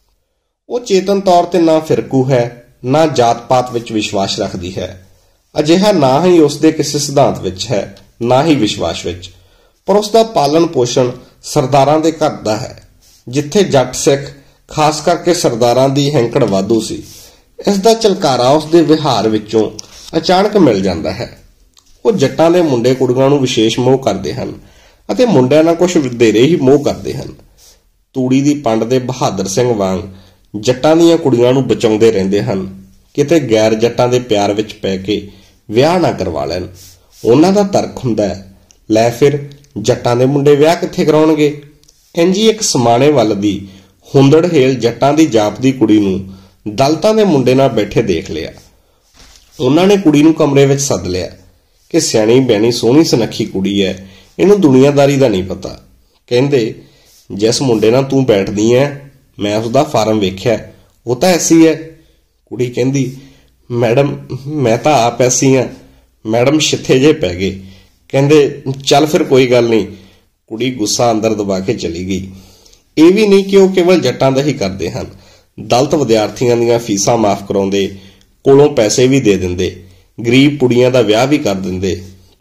ਉਹ ਚੇਤਨ ਤੌਰ ਤੇ ਨਾ ਫਿਰਕੂ ਹੈ, ਨਾ ਜਾਤ-ਪਾਤ ਵਿੱਚ ਵਿਸ਼ਵਾਸ ਰੱਖਦੀ ਹੈ। ਅਜਿਹਾ ਨਾ ਹੀ ਉਸਦੇ ਕਿਸੇ ਸਿਧਾਂਤ ਵਿੱਚ ਹੈ, ਨਾ ਹੀ ਵਿਸ਼ਵਾਸ ਵਿੱਚ। ਪਰ ਉਸਦਾ ਪਾਲਣ ਪੋਸ਼ਣ ਸਰਦਾਰਾਂ ਦੇ ਘਰ ਦਾ ਹੈ, ਜਿੱਥੇ ਜੱਟ ਸਿੱਖ, ਖਾਸ ਕਰਕੇ ਸਰਦਾਰਾਂ ਦੀ ਹੈਂਕੜ ਵਾਧੂ ਸੀ। ਇਸ ਦਾ ਝਲਕਾਰਾ ਉਸਦੇ ਵਿਹਾਰ ਵਿੱਚੋਂ ਅਚਾਨਕ ਮਿਲ ਜਾਂਦਾ ਹੈ। ਉਹ ਜੱਟਾਂ ਦੇ ਮੁੰਡੇ ਕੁੜੀਆਂ ਨੂੰ ਵਿਸ਼ੇਸ਼ ਮੋਹ ਕਰਦੇ ਹਨ ਅਤੇ ਮੁੰਡਿਆਂ ਨਾਲ ਕੁਝ ਵਧੇਰੇ ਹੀ ਮੋਹ ਕਰਦੇ ਹਨ। ਤੂੜੀ ਦੀ ਪੰਡ ਦੇ ਬਹਾਦਰ ਸਿੰਘ ਵਾਂਗ ਜੱਟਾਂ ਦੀਆਂ ਕੁੜੀਆਂ ਨੂੰ ਬਚਾਉਂਦੇ ਰਹਿੰਦੇ ਹਨ, ਕਿਤੇ ਗੈਰ ਜੱਟਾਂ ਦੇ ਪਿਆਰ ਵਿੱਚ ਪੈ ਕੇ ਵਿਆਹ ਨਾ ਕਰਵਾ ਲੈਣ। ਉਹਨਾਂ ਦਾ ਤਰਕ ਹੁੰਦਾ ਹੈ, ਲੈ ਫਿਰ ਜੱਟਾਂ ਦੇ ਮੁੰਡੇ ਵਿਆਹ ਕਿੱਥੇ ਕਰਾਉਣਗੇ। ਇੰਜੀ ਇੱਕ ਸਮਾਣੇ ਵੱਲ ਦੀ ਹੁੰਦੜ ਹੇਲ ਜੱਟਾਂ ਦੀ ਜਾਪ ਦੀ ਕੁੜੀ ਨੂੰ ਦਲਤਾਂ ਦੇ ਮੁੰਡੇ ਨਾਲ ਬੈਠੇ ਦੇਖ ਲਿਆ। ਉਹਨਾਂ ਨੇ ਕੁੜੀ ਨੂੰ ਕਮਰੇ ਵਿੱਚ ਸੱਦ ਲਿਆ ਕਿ ਸਿਆਣੀ ਬਿਆਣੀ ਸੋਹਣੀ ਸੁਨੱਖੀ ਕੁੜੀ ਹੈ, ਇਹਨੂੰ ਦੁਨੀਆਦਾਰੀ ਦਾ ਨਹੀਂ ਪਤਾ। ਕਹਿੰਦੇ, ਜਿਸ ਮੁੰਡੇ ਨਾਲ ਤੂੰ ਬੈਠਦੀ ਐ, ਮੈਂ ਉਸਦਾ ਫਾਰਮ ਵੇਖਿਆ, ਉਹ ਤਾਂ ਐਸੀ ਹੈ। ਕੁੜੀ ਕਹਿੰਦੀ, ਮੈਡਮ ਮੈਂ ਤਾਂ ਆਪ ਐਸੀ ਹਾਂ। ਮੈਡਮ ਛਿੱਥੇ ਜੇ ਪੈ ਗਏ। ਕਹਿੰਦੇ, ਚੱਲ ਫਿਰ ਕੋਈ ਗੱਲ ਨਹੀਂ। ਕੁੜੀ ਗੁੱਸਾ ਅੰਦਰ ਦਬਾ ਕੇ ਚਲੀ ਗਈ। ਇਹ ਵੀ ਨਹੀਂ ਕਿ ਉਹ ਕੇਵਲ ਜੱਟਾਂ ਦਾ ਹੀ ਕਰਦੇ ਹਨ। ਦਲਿਤ ਵਿਦਿਆਰਥੀਆਂ ਦੀਆਂ ਫੀਸਾਂ ਮਾਫ ਕਰਾਉਂਦੇ, ਕੋਲੋਂ ਪੈਸੇ ਵੀ ਦੇ ਦਿੰਦੇ, ਗਰੀਬ ਕੁੜੀਆਂ ਦਾ ਵਿਆਹ ਵੀ ਕਰ ਦਿੰਦੇ,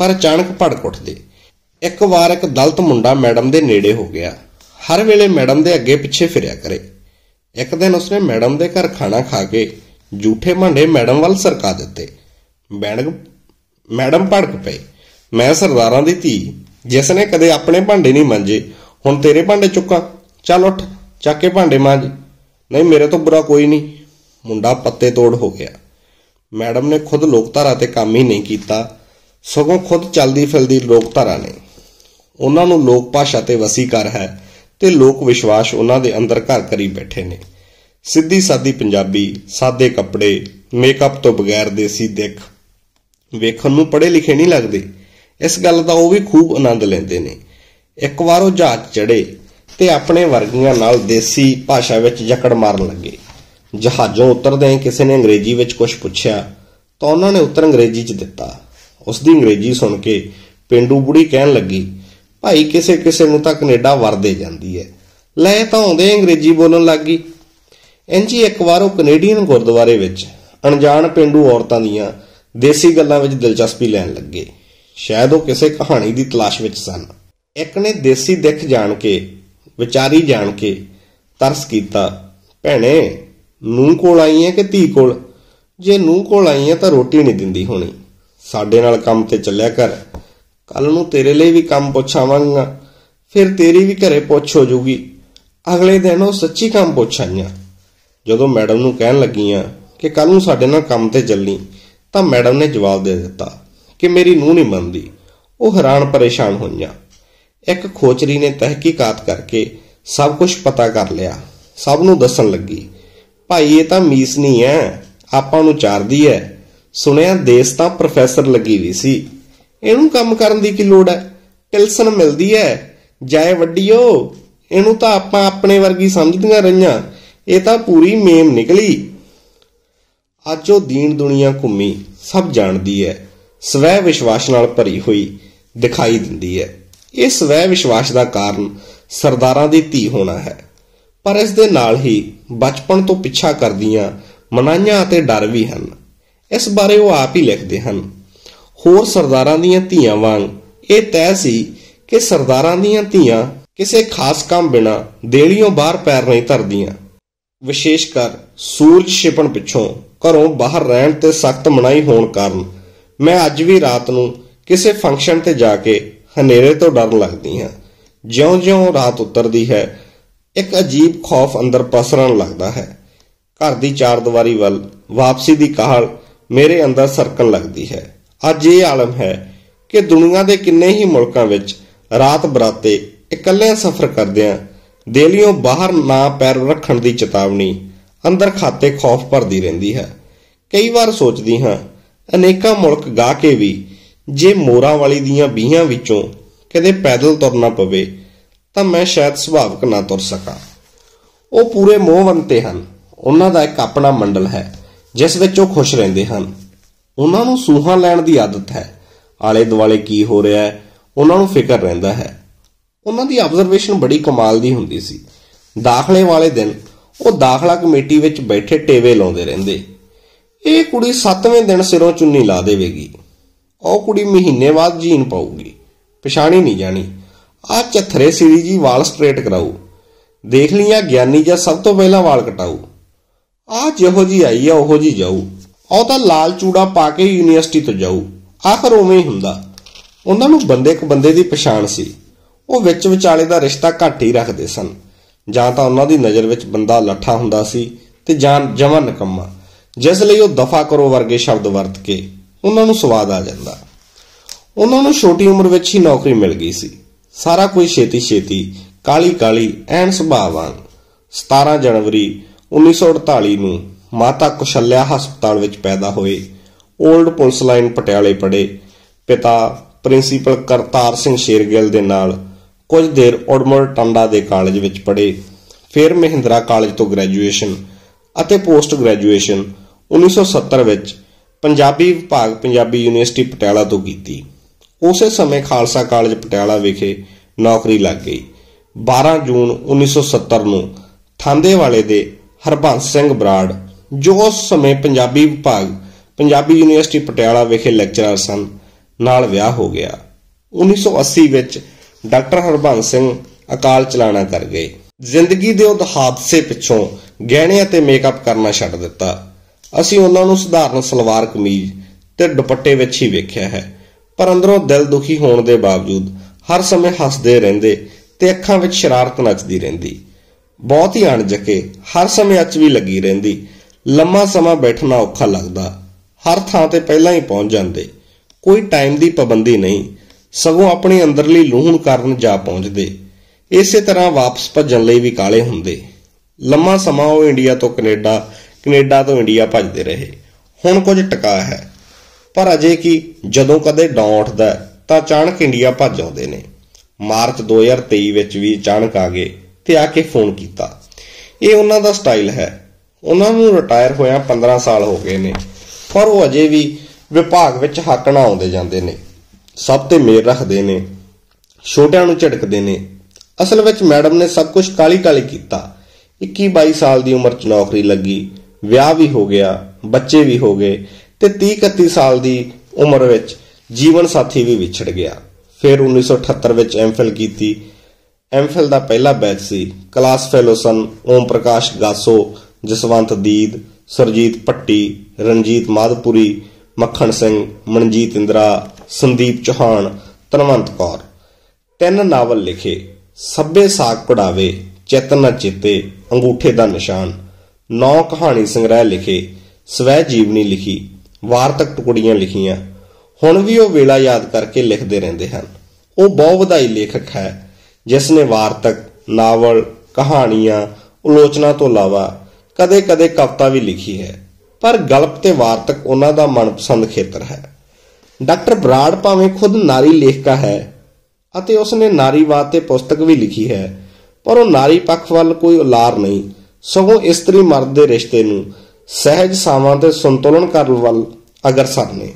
पर अचानक भड़क उठदे। एक वार एक दलित मुंडा मैडम दे नेड़े हो गया। हर वेले मैडम दे अगे पिछे फिरिया करे। एक दिन उसने मैडम दे घर खाना खा के जूठे भांडे मैडम वाल सरका दिते। मैडम मैडम भड़क पे, मैं सरदारां दी धी जिसने कदे अपने भांडे नहीं मांजे, हुण तेरे भांडे चुक्का? चल उठ, चक के भांडे मांज। नहीं, मेरे तो बुरा कोई नहीं। मुंडा पत्ते तोड़ हो गया। मैडम ने खुद लोकधारा ते काम ही नहीं कीता, सगों खुद चलदी फिरदी लोकधारा ने। उन्हां नूं लोक भाषा ते वसीकार है ते लोक विश्वास उन्हां दे अंदर घर करी बैठे ने। सिद्धी सादी पंजाबी, सादे कपड़े, मेकअप तो बगैर देसी दिख, वेखण नूं पढ़े लिखे नहीं लगदे। इस गल दा ओह भी खूब आनंद लैंदे ने। एक वार ओह जहाज चढ़े ते अपने वर्गियां नाल देसी भाषा विच जकड़ मारन लगे। जहाजों उतरदे किसी ने अंग्रेजी विच कुछ पुछया तां उन्हां ने उत्तर अंग्रेजी च दिता। उसदी अंग्रेजी सुन के पेंडू बुढ़ी कहण लगी, भाई किसे किसे नूं तां कनेडा वर दे जांदी है, लै तां आउंदे अंग्रेजी बोलण लग गई। इंज ही एक वार ओह कनेडियन गुरद्वारे विच अणजाण पेंडू औरतां दीआं देसी गल्लां विच दिलचस्पी लैण लगे। शायद वह किसी कहानी की तलाश विच सन। एक ने देसी दिख जान के, विचारी जान के तरस कीता, भैणे नूं कोल आई है कि धी कोल? जे नूं कोल आई है तां रोटी नहीं दिंदी होनी। साडे नाल काम ते चलिया कर, कल नूं तेरे लिए भी काम पुछ आवांगा, फिर तेरी भी घरे पुछ हो जूगी। अगले दिन वह सच्ची काम पुछ आईयां। जदों मैडम नूं कहण लगियां कि कल नूं साडे नाल काम ते चली, तां मैडम ने जवाब दे दिता कि मेरी नूंह नहीं मनदी। वह हैरान परेशान होईयां। एक खोचरी ने तहकीकात करके सब कुछ पता कर लिया। सब नूं दस्सण लगी, भाई ये तां मीस नहीं है, आपां नूं चारदी है। सुनिया देश तां प्रोफैसर लगी हुई सी, इहनूं काम करन दी की लोड़ है? टिलसन मिलदी है, जाए वड्डीओ। इहनूं तां आपां अपने वर्गी समझदियां रहीआं, ये तां पूरी मेम निकली। अज वो दीन दुनिया घूमी सब जानती है, स्वै विश्वास नाल भरी हुई दिखाई दिंदी है। ये स्वै विश्वास का कारण सरदारां दी धी होना है, पर इस दे नाल ही बचपन तो पिछा करदियां मनाइयां अते डर भी हैं। इस बारे वो आप ही लिखते हैं, होर सरदारां दीयां धीआं वांग ये तय सी कि सरदारां दीयां धीआं किसी खास काम बिना देलियों बाहर पैर नहीं धरदियां। विशेषकर सूरज छिपण पिछों घरों बाहर रहण ते सख्त मनाही होण कारण मैं अज भी रात नूं किसी फंक्शन ते जाके हनेरे तो डर लगदी हां। ज्यों ज्यों रात उतरदी है एक अजीब खौफ अंदर पसरन लगदा है। घर दी चार दीवारी वल वापसी दी कहल मेरे अंदर सरकन लगदी है। अज ये आलम है कि दुनिया के किन्ने ही मुल्कां विच रात बराते इकल्ले सफर करदियां देलियों बाहर ना पैर रखण दी चेतावनी अंदर खाते खौफ भरदी रहिंदी है। कई बार सोचदी हां अनेकां मुल्क गा के भी जे मोरां वाली दीयां बीहां विचों कदे पैदल तुरना पवे तां मैं शायद सुभावक ना तुर सकां। वो पूरे मोहवंते हन, उन्हां दा एक अपना मंडल है जिस विच वो खुश रहिंदे हन। उन्हां नूं सूहां लैण दी आदत है, आले दुआले की हो रिहा है उन्हां नूं फिकर रहिंदा है। उन्हां दी ऑब्जरवेशन बड़ी कमाल दी हुंदी सी। दाखले वाले दिन वो दाखला कमेटी विच बैठे टेवे लाउंदे रहिंदे, ये कुड़ी सत्तवें दिन सिरों चुन्नी ला देवेगी, ਉਹ कुड़ी महीने बाद जीन पाऊगी, पछाणी नहीं जानी, आ झथरे सिरी जी वाल स्ट्रेट कराऊ, देख लिया ज्ञानी जा सब तो पहला वाल कटाऊ, आ जिहो जी आई है ओहो जी जाऊ, ਉਹ ਤਾਂ लाल चूड़ा पा के यूनीवर्सिटी तो जाऊ। आखिर उवें ही हुंदा। उन्हां नूं बंदे क बंदे दी पछाण सी। ਉਹ विच विचाले दा रिश्ता घट ही रखदे सन। जां तां उन्हां दी नज़र विच बंदा लट्ठा हुंदा सी ते जां जमा निकम्मा, जिस लई ਉਹ दफा करो वर्गे शब्द वरत के उन्हां नूं स्वाद आ जांदा। उन्हां नूं छोटी उम्र विच ही नौकरी मिल गई सी। सारा कोई छेती छेती काली काली ऐन सुभाਅ वांग। सतारह जनवरी उन्नीस सौ अड़ताली नूं माता कुशल्या हस्पताल विच पैदा होए। ओल्ड पुलिस लाइन पटियाले पढ़े। पिता प्रिंसीपल करतार सिंह शेरगिल दे नाल कुछ देर उड़मुड़ टांडा दे कालेज विच पढ़े। फिर महिंद्रा कालेज तो ग्रैजुएशन अते पोस्ट ग्रैजुएशन उन्नीस सौ सत्तर विच पंजाबी विभाग पंजाबी यूनीवर्सिटी पटियाला तो कीती। उसे समय खालसा कालेज पटियाला विखे नौकरी लग गई। बारह जून उन्नीस सौ सत्तर नूं थांदे वाले दे हरबंस सिंह बराड़, जो उस समय पंजाबी विभाग पंजाबी यूनीवर्सिटी पटियाला विखे लैक्चरर सन, ਨਾਲ ਵਿਆਹ ਹੋ ਗਿਆ। ਉੱਨੀ ਸੌ ਅੱਸੀ ਵਿੱਚ ਡਾਕਟਰ ਹਰਬੰਸ ਸਿੰਘ ਅਕਾਲ ਚਲਾਣਾ ਕਰ ਗਏ। ਜ਼ਿੰਦਗੀ ਦੇ ਉਹ ਹਾਦਸੇ ਪਿੱਛੋਂ ਗਹਿਣੇ ਅਤੇ ਮੇਕਅਪ ਕਰਨਾ ਛੱਡ ਦਿੱਤਾ। ਅਸੀਂ ਉਹਨਾਂ ਨੂੰ ਸਧਾਰਨ ਸਲਵਾਰ ਕਮੀਜ਼ ਤੇ ਦੁਪੱਟੇ ਵਿੱਚ ਹੀ ਵੇਖਿਆ ਹੈ, ਪਰ ਅੰਦਰੋਂ ਦਿਲ ਦੁਖੀ ਹੋਣ ਦੇ ਬਾਵਜੂਦ ਹਰ ਸਮੇਂ ਹੱਸਦੇ ਰਹਿੰਦੇ ਤੇ ਅੱਖਾਂ ਵਿੱਚ ਸ਼ਰਾਰਤ ਨੱਚਦੀ ਰਹਿੰਦੀ। ਬਹੁਤ ਹੀ ਅਣਜਕੇ, ਹਰ ਸਮੇਂ ਅੱਚ ਵੀ ਲੱਗੀ ਰਹਿੰਦੀ। ਲੰਮਾ ਸਮਾਂ ਬੈਠਣਾ ਔਖਾ ਲੱਗਦਾ। ਹਰ ਥਾਂ ਤੇ ਪਹਿਲਾਂ ਹੀ ਪਹੁੰਚ ਜਾਂਦੇ। ਕੋਈ ਟਾਈਮ ਦੀ ਪਾਬੰਦੀ ਨਹੀਂ, ਸਗੋਂ ਆਪਣੀ ਅੰਦਰਲੀ ਲੂਹਣ ਕਾਰਨ ਜਾ ਪਹੁੰਚਦੇ। ਇਸੇ ਤਰ੍ਹਾਂ ਵਾਪਸ ਭੱਜਣ ਲਈ ਵੀ ਕਾਹਲੇ ਹੁੰਦੇ। ਲੰਮਾ ਸਮਾਂ ਉਹ ਇੰਡੀਆ ਤੋਂ ਕੈਨੇਡਾ, ਕੈਨੇਡਾ ਤੋਂ ਇੰਡੀਆ ਭੱਜਦੇ ਰਹੇ। ਹੁਣ ਕੁਝ ਟਿਕਾ ਹੈ, ਪਰ ਅਜੇ ਕਿ ਜਦੋਂ ਕਦੇ ਡੌਂ ਉੱਠਦਾ ਤਾਂ ਅਚਾਨਕ ਇੰਡੀਆ ਭੱਜ ਆਉਂਦੇ ਨੇ। ਮਾਰਚ ਦੋ ਹਜ਼ਾਰ ਤੇਈ ਵਿੱਚ ਵੀ ਅਚਾਨਕ ਆ ਗਏ ਤੇ ਆ ਕੇ ਫੋਨ ਕੀਤਾ। ਇਹ ਉਹਨਾਂ ਦਾ ਸਟਾਈਲ ਹੈ। ਉਹਨਾਂ ਨੂੰ ਰਿਟਾਇਰ ਹੋਇਆ ਪੰਦਰਾਂ ਸਾਲ ਹੋ ਗਏ ਨੇ, ਪਰ ਉਹ ਅਜੇ ਵੀ ਵਿਭਾਗ ਵਿੱਚ ਹਾਕਣਾ ਆਉਂਦੇ ਜਾਂਦੇ ਨੇ। ਸਭ ਤੇ ਮੇਰ ਰੱਖਦੇ ਨੇ, ਛੋਟਿਆਂ ਨੂੰ ਝਿੜਕਦੇ ਨੇ। ਅਸਲ ਵਿੱਚ ਮੈਡਮ ਨੇ ਸਭ ਕੁਝ ਕਾਲੀ ਕਾਲੀ ਕੀਤਾ। ਇੱਕੀ ਬਾਈ ਸਾਲ ਦੀ ਉਮਰ 'ਚ ਨੌਕਰੀ ਲੱਗੀ, ਵਿਆਹ ਵੀ ਹੋ ਗਿਆ, ਬੱਚੇ ਵੀ ਹੋ ਗਏ ਤੇ ਤੀਹ ਇਕੱਤੀ ਸਾਲ ਦੀ ਉਮਰ ਵਿੱਚ ਜੀਵਨ ਸਾਥੀ ਵੀ ਵਿਛੜ ਗਿਆ। ਫਿਰ ਉੱਨੀ ਸੌ ਅਠੱਤਰ ਵਿੱਚ ਐਮ ਫਿਲ ਕੀਤੀ। ਐਮ ਫਿਲ ਦਾ ਪਹਿਲਾ ਬੈਚ ਸੀ। ਕਲਾਸ ਫੈਲੋ ਸਨ ਓਮ ਪ੍ਰਕਾਸ਼ ਗਾਸੋ, ਜਸਵੰਤ ਦੀਦ, ਸੁਰਜੀਤ ਭੱਟੀ, ਰਣਜੀਤ ਮਾਧਪੁਰੀ, ਮੱਖਣ ਸਿੰਘ, ਮਨਜੀਤ ਇੰਦਰਾ, ਸੰਦੀਪ ਚੌਹਾਨ, ਧਨਵੰਤ ਕੌਰ। ਤਿੰਨ ਨਾਵਲ ਲਿਖੇ। ਸੱਭੇ ਸਾਗ ਕਢਾਵੇ, ਚਿੱਤ ਨਾ ਚੇਤੇ, ਅੰਗੂਠੇ ਦਾ ਨਿਸ਼ਾਨ। ਨੌ ਕਹਾਣੀ ਸੰਗ੍ਰਹਿ ਲਿਖੇ, ਸਵੈ ਜੀਵਨੀ ਲਿਖੀ, ਵਾਰਤਕ ਟੁਕੜੀਆਂ ਲਿਖੀਆਂ। ਹੁਣ ਵੀ ਉਹ ਵੇਲਾ ਯਾਦ ਕਰਕੇ ਲਿਖਦੇ ਰਹਿੰਦੇ ਹਨ। ਉਹ ਬਹੁਤ ਵਧਾਈ ਲੇਖਕ ਹੈ, ਜਿਸ ਨੇ ਵਾਰਤਕ, ਨਾਵਲ, ਕਹਾਣੀਆਂ, ਆਲੋਚਨਾ ਤੋਂ ਇਲਾਵਾ ਕਦੇ ਕਦੇ ਕਵਿਤਾ ਵੀ ਲਿਖੀ ਹੈ, ਪਰ ਗਲਪ ਤੇ ਵਾਰਤਕ ਉਹਨਾਂ ਦਾ ਮਨਪਸੰਦ ਖੇਤਰ ਹੈ। ਡਾਕਟਰ ਬਰਾੜ ਭਾਵੇਂ ਖੁਦ ਨਾਰੀ ਲੇਖਕਾ ਹੈ ਅਤੇ ਉਸਨੇ ਨਾਰੀਵਾਦ ਤੇ ਪੁਸਤਕ ਵੀ ਲਿਖੀ ਹੈ, ਪਰ ਉਹ ਨਾਰੀ ਪੱਖ ਵੱਲ ਕੋਈ ਉਲਾਰ ਨਹੀਂ, ਸਗੋਂ ਇਸਤਰੀ ਮਰਦ ਦੇ ਰਿਸ਼ਤੇ ਨੂੰ ਸਹਿਜ ਸਾਵਾਂ ਤੇ ਸੰਤੁਲਨ ਕਰਨ ਵੱਲ ਅਗਰਸਰ ਨੇ।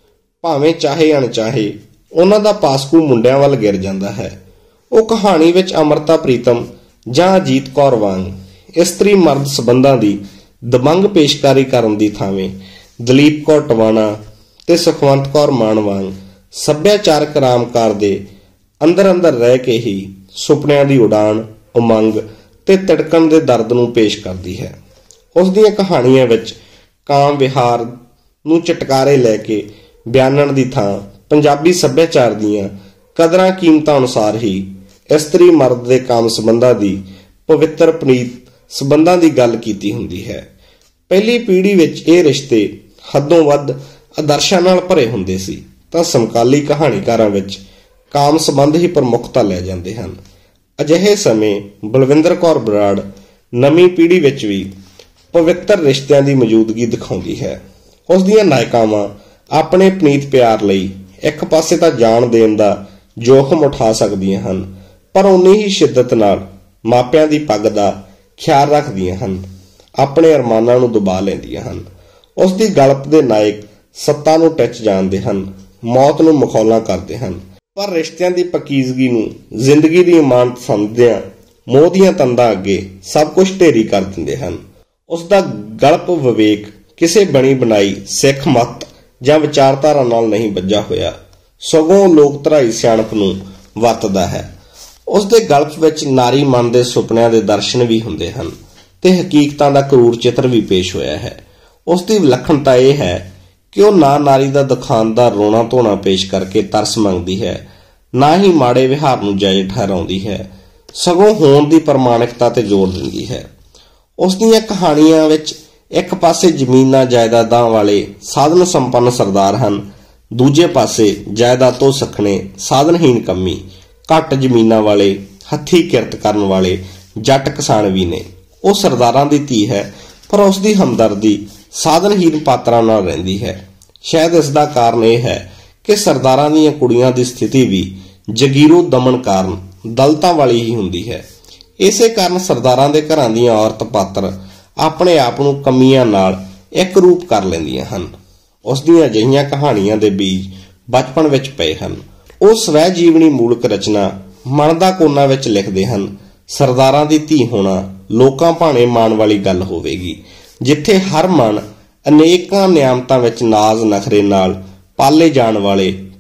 ਭਾਵੇਂ ਚਾਹੇ ਅਣਚਾਹੇ ਉਹਨਾਂ ਦਾ ਪਾਸਕੂ ਮੁੰਡਿਆਂ ਵੱਲ ਗਿਰ ਜਾਂਦਾ ਹੈ। ਉਹ ਕਹਾਣੀ ਵਿੱਚ ਅਮਰਤਾ ਪ੍ਰੀਤਮ ਜਾਂ ਅਜੀਤ ਕੌਰ ਵਾਂਗ ਇਸਤਰੀ ਮਰਦ ਸਬੰਧਾਂ ਦੀ ਦਬੰਗ ਪੇਸ਼ਕਾਰੀ ਕਰਨ ਦੀ ਥਾਵੇਂ ਦਲੀਪ ਕੌਰ ਟਵਾਣਾ ਤੇ ਸੁਖਵੰਤ ਕੌਰ ਮਾਨ ਵਾਂਗ ਸੱਭਿਆਚਾਰਕ ਰਾਮਕਾਰ ਦੇ ਅੰਦਰ ਅੰਦਰ ਰਹਿ ਕੇ ਹੀ ਸੁਪਨਿਆਂ ਦੀ ਉਡਾਨ, ਉਮੰਗ ਤੇ ਤਿੜਕਣ ਦੇ ਦਰਦ ਨੂੰ ਪੇਸ਼ ਕਰਦੀ ਹੈ। ਉਸ ਦੀਆਂ ਕਹਾਣੀਆਂ ਵਿੱਚ ਕਾਮ ਵਿਹਾਰ ਨੂੰ ਚਟਕਾਰੇ ਲੈ ਕੇ ਬਿਆਨਣ ਦੀ ਥਾਂ ਪੰਜਾਬੀ ਸੱਭਿਆਚਾਰ ਦੀਆਂ ਕਦਰਾਂ ਕੀਮਤਾਂ ਅਨੁਸਾਰ ਹੀ ਇਸਤਰੀ ਮਰਦ ਦੇ ਕਾਮ ਸੰਬੰਧਾਂ ਦੀ ਪਵਿੱਤਰ ਪ੍ਰੀਤ ਸੰਬੰਧਾਂ ਦੀ ਗੱਲ ਕੀਤੀ ਹੁੰਦੀ ਹੈ। ਪਹਿਲੀ ਪੀੜ੍ਹੀ ਵਿੱਚ ਇਹ ਰਿਸ਼ਤੇ ਹੱਦੋਂ ਵੱਧ ਆਦਰਸ਼ਾਂ ਨਾਲ ਭਰੇ ਹੁੰਦੇ ਸੀ, ਤਾਂ ਸਮਕਾਲੀ ਕਹਾਣੀਕਾਰਾਂ ਵਿੱਚ ਕਾਮ ਸੰਬੰਧ ਹੀ ਪ੍ਰਮੁੱਖਤਾ ਲੈ ਜਾਂਦੇ ਹਨ। ਅਜਿਹੇ ਸਮੇਂ ਬਲਵਿੰਦਰ ਕੌਰ ਬਰਾੜ ਨਵੀਂ ਪੀੜ੍ਹੀ ਵਿੱਚ ਵੀ ਪਵਿੱਤਰ ਰਿਸ਼ਤਿਆਂ ਦੀ ਮੌਜੂਦਗੀ ਦਿਖਾਉਂਦੀ ਹੈ। ਉਸ ਦੀਆਂ ਨਾਇਕਾਵਾਂ ਆਪਣੇ ਪਨੀਤ ਪਿਆਰ ਲਈ ਇੱਕ ਪਾਸੇ ਤਾਂ ਜਾਨ ਦੇਣ ਦਾ ਜੋਖਮ ਉਠਾ ਸਕਦੀਆਂ ਹਨ, ਪਰ ਉਨੀ ਹੀ ਸ਼ਿੱਦਤ ਨਾਲ ਮਾਪਿਆਂ ਦੀ ਪੱਗ ਦਾ ਖਿਆਲ ਰੱਖਦੀਆਂ ਹਨ, ਆਪਣੇ ਅਰਮਾਨਾਂ ਨੂੰ ਦਬਾ ਲੈਂਦੀਆਂ ਹਨ। ਉਸ ਦੀ ਗਲਪ ਦੇ ਨਾਇਕ ਸੱਤਾ ਨੂੰ ਟਿੱਚ ਜਾਣਦੇ ਹਨ, ਮੌਤ ਨੂੰ ਮਖੌਲਾਂ ਕਰਦੇ ਹਨ, ਪਰ ਰਿਸ਼ਤਿਆਂ ਦੀ ਪਕੀਜ਼ਗੀ ਨੂੰ ਜ਼ਿੰਦਗੀ ਦੀ ਇਮਾਨਤ ਸਮਝਦਿਆਂ ਮੋਹ ਦੀਆਂ ਤੰਦਾਂ ਅੱਗੇ ਸਭ ਕੁਝ ਢੇਰੀ ਕਰ ਦਿੰਦੇ ਹਨ। ਉਸ ਦਾ ਗਲਪ ਵਿਵੇਕ ਕਿਸੇ ਬਣੀ ਬਣਾਈ ਸਿੱਖ ਮਤ ਜਾਂ ਵਿਚਾਰਧਾਰਾ ਨਾਲ ਨਹੀਂ ਬੱਝਾ ਹੋਇਆ, ਸਗੋਂ ਲੋਕ ਧਰਾਈ ਸਿਆਣਪ ਨੂੰ ਵਰਤਦਾ ਹੈ। ਉਸ ਦੇ ਗਲਪ ਵਿੱਚ ਨਾਰੀ ਮਨ ਦੇ ਸੁਪਨਿਆਂ ਦੇ ਦਰਸ਼ਨ ਵੀ ਹੁੰਦੇ ਹਨ ਤੇ ਹਕੀਕਤਾਂ ਦਾ ਕਰੂਰ ਚਿੱਤਰ ਵੀ ਪੇਸ਼ ਹੋਇਆ ਹੈ। ਉਸ ਦੀ ਵਿਲੱਖਣਤਾ ਇਹ ਹੈ ਕਿ ਉਹ ਨਾ ਨਾਰੀ ਦਾ ਦੁਖਾਂਤਦਾਰ ਰੋਣਾ ਧੋਣਾ ਪੇਸ਼ ਕਰਕੇ ਤਰਸ ਮੰਗਦੀ ਹੈ, ਨਾ ਹੀ ਮਾੜੇ ਵਿਹਾਰ ਨੂੰ ਜਾਇਜ਼ ਠਹਿਰਾਉਂਦੀ ਹੈ, ਸਗੋਂ ਹੋਣ ਦੀ ਪ੍ਰਮਾਣਿਕਤਾ ਤੇ ਜ਼ੋਰ ਦਿੰਦੀ ਹੈ। ਉਸ ਦੀਆਂ ਕਹਾਣੀਆਂ ਵਿੱਚ ਇੱਕ ਪਾਸੇ ਜ਼ਮੀਨਾਂ ਜਾਇਦਾਦਾਂ ਵਾਲੇ ਸਾਧਨ ਸੰਪੰਨ ਸਰਦਾਰ ਹਨ, ਦੂਜੇ ਪਾਸੇ ਜਾਇਦਾਦ ਤੋਂ ਸਖਣੇ ਸਾਧਨਹੀਨ ਕੰਮੀ, ਘੱਟ ਜ਼ਮੀਨਾਂ ਵਾਲੇ ਹੱਥੀਂ ਕਿਰਤ ਕਰਨ ਵਾਲੇ ਜੱਟ ਕਿਸਾਨ ਵੀ ਨੇ। ਉਹ ਸਰਦਾਰਾਂ ਦੀ ਧੀ ਹੈ, ਪਰ ਉਸ ਦੀ ਹਮਦਰਦੀ ਸਾਧਨਹੀਨ ਪਾਤਰਾਂ ਨਾਲ ਰਹਿੰਦੀ ਹੈ। ਸ਼ਾਇਦ ਇਸ ਦਾ ਕਾਰਨ ਇਹ ਹੈ ਕਿ ਸਰਦਾਰਾਂ ਦੀਆਂ ਕੁੜੀਆਂ ਦੀ ਸਥਿਤੀ ਵੀ ਜਗੀਰੋ ਦਮਨ ਕਾਰਨ ਦਲਤਾਂ ਵਾਲੀ ਹੀ ਹੁੰਦੀ ਹੈ। ਇਸੇ ਕਾਰਨ ਸਰਦਾਰਾਂ ਦੇ ਘਰਾਂ ਦੀਆਂ ਔਰਤ ਪਾਤਰ ਆਪਣੇ ਆਪ ਨੂੰ ਕਮੀਆਂ ਨਾਲ ਇੱਕ ਰੂਪ ਕਰ ਲੈਂਦੀਆਂ ਹਨ। ਉਸ ਦੀਆਂ ਅਜਿਹੀਆਂ ਕਹਾਣੀਆਂ ਦੇ ਬੀਜ ਬਚਪਨ ਵਿੱਚ ਪਏ ਹਨ। ਉਹ ਸਵੈ ਜੀਵਨੀ ਮੂਲਕ ਰਚਨਾ ਮਨ ਦਾ ਕੋਨਾ ਵਿੱਚ ਲਿਖਦੇ ਹਨ। ਸਰਦਾਰਾਂ ਦੀ ਧੀ ਹੋਣਾ ਲੋਕਾਂ ਭਾਣੇ ਮਾਣ ਵਾਲੀ ਗੱਲ ਹੋਵੇਗੀ, ਜਿੱਥੇ ਹਰ ਮਨ ਅਨੇਕਾਂ ਨਿਆਮਤਾਂ ਵਿੱਚ ਨਾਜ਼ ਨਖਰੇ ਨਾਲ ਪਾਲੇ ਜਾਣ ਵਾਲੇ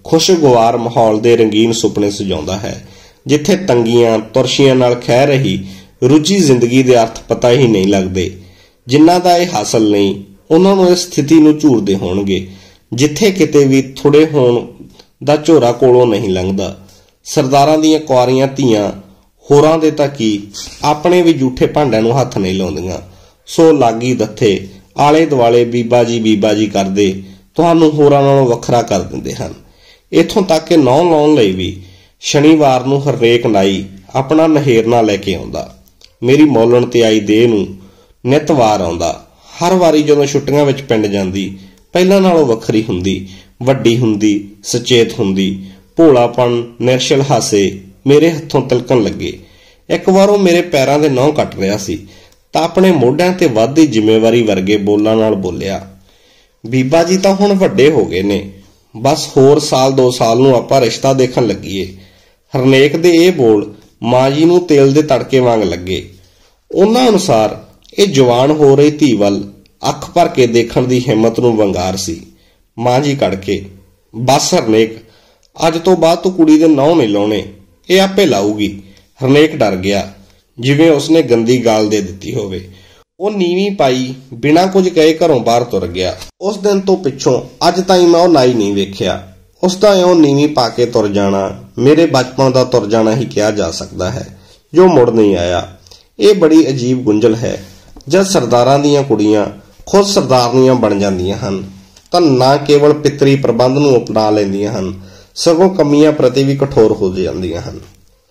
ਖੁਸ਼ਗਵਾਰ ਮਾਹੌਲ ਦੇ ਰੰਗੀਨ ਸੁਪਨੇ ਸਜਾਉਂਦਾ ਹੈ, ਜਿੱਥੇ ਤੰਗੀਆਂ ਤੁਰਸ਼ੀਆਂ ਨਾਲ ਖਹਿ ਰਹੀ ਰੁੱਝੀ ਜ਼ਿੰਦਗੀ ਦੇ ਅਰਥ ਪਤਾ ਹੀ ਨਹੀਂ ਲੱਗਦੇ। ਜਿਨ੍ਹਾਂ ਦਾ ਇਹ ਹਾਸਲ ਨਹੀਂ, ਉਹਨਾਂ ਨੂੰ ਇਸ ਸਥਿਤੀ ਨੂੰ ਝੂਰਦੇ ਹੋਣਗੇ ਜਿੱਥੇ ਕਿਤੇ ਵੀ ਥੋੜੇ ਹੋਣ ਦਾ ਝੋਰਾ ਕੋਲੋਂ ਨਹੀਂ ਲੰਘਦਾ। ਸਰਦਾਰਾਂ ਦੀਆਂ ਕੁਆਰੀਆਂ ਧੀਆਂ ਹੋਰਾਂ ਦੇ ਤਾਂ ਕੀ, ਆਪਣੇ ਵੀ ਜੂਠੇ ਭਾਂਡਿਆਂ ਨੂੰ ਹੱਥ ਨਹੀਂ ਲਾਉਂਦੀਆਂ। ਸੋ ਲਾਗੀ ਦੱਥੇ ਆਲੇ ਦੁਆਲੇ ਬੀਬਾ ਜੀ ਬੀਬਾ ਜੀ ਕਰਦੇ ਤੁਹਾਨੂੰ ਹੋਰਾਂ ਨਾਲੋਂ ਵੱਖਰਾ ਕਰ ਦਿੰਦੇ ਹਨ। ਇੱਥੋਂ ਤੱਕ ਕਿ ਨਹੁੰ ਲਾਉਣ ਲਈ ਵੀ ਸ਼ਨੀਵਾਰ ਨੂੰ ਹਰੇਕ ਨਾਈ ਆਪਣਾ ਨਹੇਰਨਾ ਲੈ ਕੇ ਆਉਂਦਾ। ਮੇਰੀ ਮੌਲਣ ਤੇ ਆਈ ਦੇਹ ਨੂੰ ਨਿੱਤ ਵਾਰ ਆਉਂਦਾ। ਹਰ ਵਾਰੀ ਜਦੋਂ ਛੁੱਟੀਆਂ ਵਿੱਚ ਪਿੰਡ ਜਾਂਦੀ, ਪਹਿਲਾਂ ਨਾਲੋਂ ਵੱਖਰੀ ਹੁੰਦੀ, ਵੱਡੀ ਹੁੰਦੀ, ਸੁਚੇਤ ਹੁੰਦੀ। ਭੋਲਾਪਣ ਨਿਰਸ਼ਲ ਹਾਸੇ ਮੇਰੇ ਹੱਥੋਂ ਤਿਲਕਣ ਲੱਗੇ। ਇੱਕ ਵਾਰ ਉਹ ਮੇਰੇ ਪੈਰਾਂ ਦੇ ਨਹੁੰ ਕੱਟ ਰਿਹਾ ਸੀ ਤਾਂ ਆਪਣੇ ਮੋਢਿਆਂ ਤੇ ਵੱਧਦੀ ਜ਼ਿੰਮੇਵਾਰੀ ਵਰਗੇ ਬੋਲਾਂ ਨਾਲ ਬੋਲਿਆ, ਬੀਬਾ ਜੀ ਤਾਂ ਹੁਣ ਵੱਡੇ ਹੋ ਗਏ ਨੇ, ਬਸ ਹੋਰ ਸਾਲ ਦੋ ਸਾਲ ਨੂੰ ਆਪਾਂ ਰਿਸ਼ਤਾ ਦੇਖਣ ਲੱਗੀਏ। ਹਰਨੇਕ ਦੇ ਇਹ ਬੋਲ ਮਾਂ ਜੀ ਨੂੰ ਤੇਲ ਦੇ ਤੜਕੇ ਵਾਂਗ ਲੱਗੇ। ਉਹਨਾਂ ਅਨੁਸਾਰ ਇਹ ਜਵਾਨ ਹੋ ਰਹੀ ਧੀ ਵੱਲ ਅੱਖ ਭਰ ਕੇ ਦੇਖਣ ਦੀ ਹਿੰਮਤ ਨੂੰ ਵੰਗਾਰ ਸੀ। ਮਾਂ ਜੀ ਕੜ ਕੇ, ਬਸ ਹਰਨੇਕ, ਅੱਜ ਤੋਂ ਬਾਅਦ ਤੂੰ ਕੁੜੀ ਦੇ ਨਹੁੰ ਨਹੀਂ ਲਾਉਣੇ, ਇਹ ਆਪੇ ਲਾਊਗੀ। ਹਰਨੇਕ ਡਰ ਗਿਆ, ਜਿਵੇਂ ਉਸਨੇ ਗੰਦੀ ਗਾਲ ਦੇ ਦਿੱਤੀ ਹੋਵੇ। ਉਹ ਨੀਵੀਂ ਪਾਈ ਬਿਨਾਂ ਕੁਝ ਕਹੇ ਘਰੋਂ ਬਾਹਰ ਤੁਰ ਗਿਆ। ਉਸ ਦਿਨ ਤੋਂ ਪਿੱਛੋਂ ਅੱਜ ਤਾਈਂ ਮੈਂ ਉਹ ਨਾਈ ਨਹੀਂ ਵੇਖਿਆ। ਉਸ ਦਾ ਇਉਂ ਨੀਵੀਂ ਪਾ ਕੇ ਤੁਰ ਜਾਣਾ ਮੇਰੇ ਬਚਪਨ ਦਾ ਤੁਰ ਜਾਣਾ ਹੀ ਕਿਹਾ ਜਾ ਸਕਦਾ ਹੈ, ਜੋ ਮੁੜ ਨਹੀਂ ਆਇਆ। ਇਹ ਬੜੀ ਅਜੀਬ ਗੁੰਝਲ ਹੈ। ਜਦ ਸਰਦਾਰਾਂ ਦੀਆਂ ਕੁੜੀਆਂ ਖੁਦ ਸਰਦਾਰਨੀਆਂ ਬਣ ਜਾਂਦੀਆਂ ਹਨ ਤਾਂ ਨਾ ਕੇਵਲ ਪਿਤਰੀ ਪ੍ਰਬੰਧ ਨੂੰ ਅਪਣਾ ਲੈਂਦੀਆਂ ਹਨ, ਸਗੋਂ ਕਮੀਆਂ ਪ੍ਰਤੀ ਵੀ ਕਠੋਰ ਹੋ ਜਾਂਦੀਆਂ ਹਨ।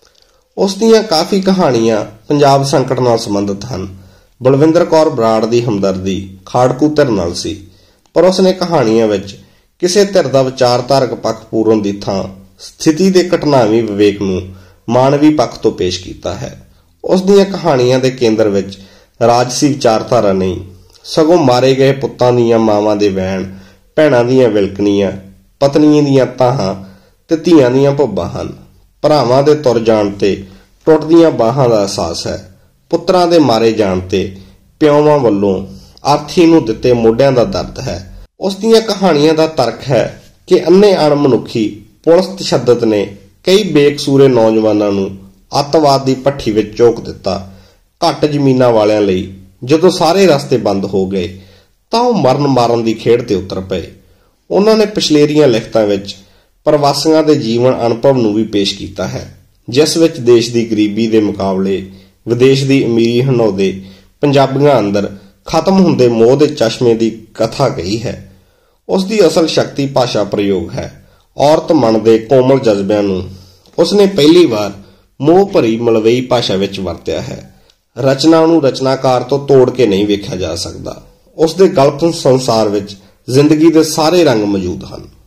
ਉਸ ਦੀਆਂ ਕਾਫੀ ਕਹਾਣੀਆਂ ਪੰਜਾਬ ਸੰਕਟ ਨਾਲ ਸੰਬੰਧਿਤ ਹਨ। ਬਲਵਿੰਦਰ ਕੌਰ ਬਰਾੜ ਦੀ ਹਮਦਰਦੀ ਖਾੜਕੂ ਧਿਰ ਨਾਲ ਸੀ, ਪਰ ਉਸਨੇ ਕਹਾਣੀਆਂ ਵਿੱਚ ਕਿਸੇ ਧਿਰ ਦਾ ਵਿਚਾਰਧਾਰਕ ਪੱਖ ਪੂਰਨ ਦੀ ਥਾਂ ਸਥਿਤੀ ਦੇ ਘਟਨਾਵੀ ਵਿਵੇਕ ਨੂੰ ਮਾਨਵੀ ਪੱਖ ਤੋਂ ਪੇਸ਼ ਕੀਤਾ ਹੈ। ਉਸ ਦੀਆਂ ਕਹਾਣੀਆਂ ਦੇ ਕੇਂਦਰ ਵਿੱਚ ਰਾਜਸੀ ਵਿਚਾਰਧਾਰਾ ਨਹੀਂ, ਸਗੋਂ ਮਾਰੇ ਗਏ ਪੁੱਤਾਂ ਦੀਆਂ ਮਾਵਾਂ ਦੇ ਵੈਣ, ਭੈਣਾਂ ਦੀਆਂ ਵਿਲਕਣੀਆਂ, ਪਤਨੀਆਂ ਦੀਆਂ ਤਾਹਾਂ ਤੇ ਧੀਆਂ ਦੀਆਂ ਭੁੱਬਾਂ ਹਨ। ਭਰਾਵਾਂ ਦੇ ਤੁਰ ਜਾਣ ਤੇ ਟੁੱਟਦੀਆਂ ਬਾਹਾਂ ਦਾ ਅਹਿਸਾਸ ਹੈ। ਪੁੱਤਰਾਂ ਦੇ ਮਾਰੇ ਜਾਣ ਤੇ ਪਿਓਵਾਂ ਵੱਲੋਂ ਆਰਥੀ ਨੂੰ ਦਿੱਤੇ ਮੋਢਿਆਂ ਦਾ ਦਰਦ ਹੈ। ਉਸ ਦੀਆਂ ਕਹਾਣੀਆਂ ਦਾ ਤਰਕ ਹੈ ਕਿ ਅੰਨੇ ਅਣਮਨੁੱਖੀ ਪੁਲਿਸ ਤਸ਼ੱਦਦ ਨੇ ਕਈ ਬੇਕਸੂਰੇ ਨੌਜਵਾਨਾਂ ਨੂੰ ਅੱਤਵਾਦ ਦੀ ਭੱਠੀ ਵਿੱਚ ਝੋਕ ਦਿੱਤਾ। ਘੱਟ ਜ਼ਮੀਨਾਂ ਵਾਲਿਆਂ ਲਈ ਜਦੋਂ ਸਾਰੇ ਰਸਤੇ ਬੰਦ ਹੋ ਗਏ ਤਾਂ ਉਹ ਮਰਨ ਮਾਰਨ ਦੀ ਖੇਡ ਤੇ ਉਤਰ ਪਏ। ਉਹਨਾਂ ਨੇ ਪਿਛਲੇਰੀਆਂ ਲਿਖਤਾਂ ਵਿੱਚ ਪ੍ਰਵਾਸੀਆਂ ਦੇ ਜੀਵਨ ਅਨੁਭਵ ਨੂੰ ਵੀ ਪੇਸ਼ ਕੀਤਾ ਹੈ, ਜਿਸ ਵਿੱਚ ਦੇਸ਼ ਦੀ ਗਰੀਬੀ ਦੇ ਮੁਕਾਬਲੇ ਵਿਦੇਸ਼ ਦੀ ਅਮੀਰੀ ਹੰਢਾਉਂਦੇ ਪੰਜਾਬੀਆਂ ਅੰਦਰ ਖਤਮ ਹੁੰਦੇ ਮੋਹ ਦੇ ਚਸ਼ਮੇ ਦੀ ਕਥਾ ਕਹੀ ਹੈ। ਉਸ ਦੀ ਅਸਲ ਸ਼ਕਤੀ ਭਾਸ਼ਾ ਪ੍ਰਯੋਗ ਹੈ। ਔਰਤ ਮਨ ਦੇ ਕੋਮਲ ਜਜ਼ਬਿਆਂ ਨੂੰ ਉਸਨੇ ਪਹਿਲੀ ਵਾਰ ਮੋਹ ਭਰੀ ਮਲਵਈ ਭਾਸ਼ਾ ਵਿੱਚ ਵਰਤਿਆ ਹੈ। ਰਚਨਾ ਨੂੰ ਰਚਨਾਕਾਰ ਤੋਂ ਤੋੜ ਕੇ ਨਹੀਂ ਵੇਖਿਆ ਜਾ ਸਕਦਾ। ਉਸ ਦੇ ਗਲਪ ਸੰਸਾਰ ਵਿੱਚ ਜ਼ਿੰਦਗੀ ਦੇ ਸਾਰੇ ਰੰਗ ਮੌਜੂਦ ਹਨ।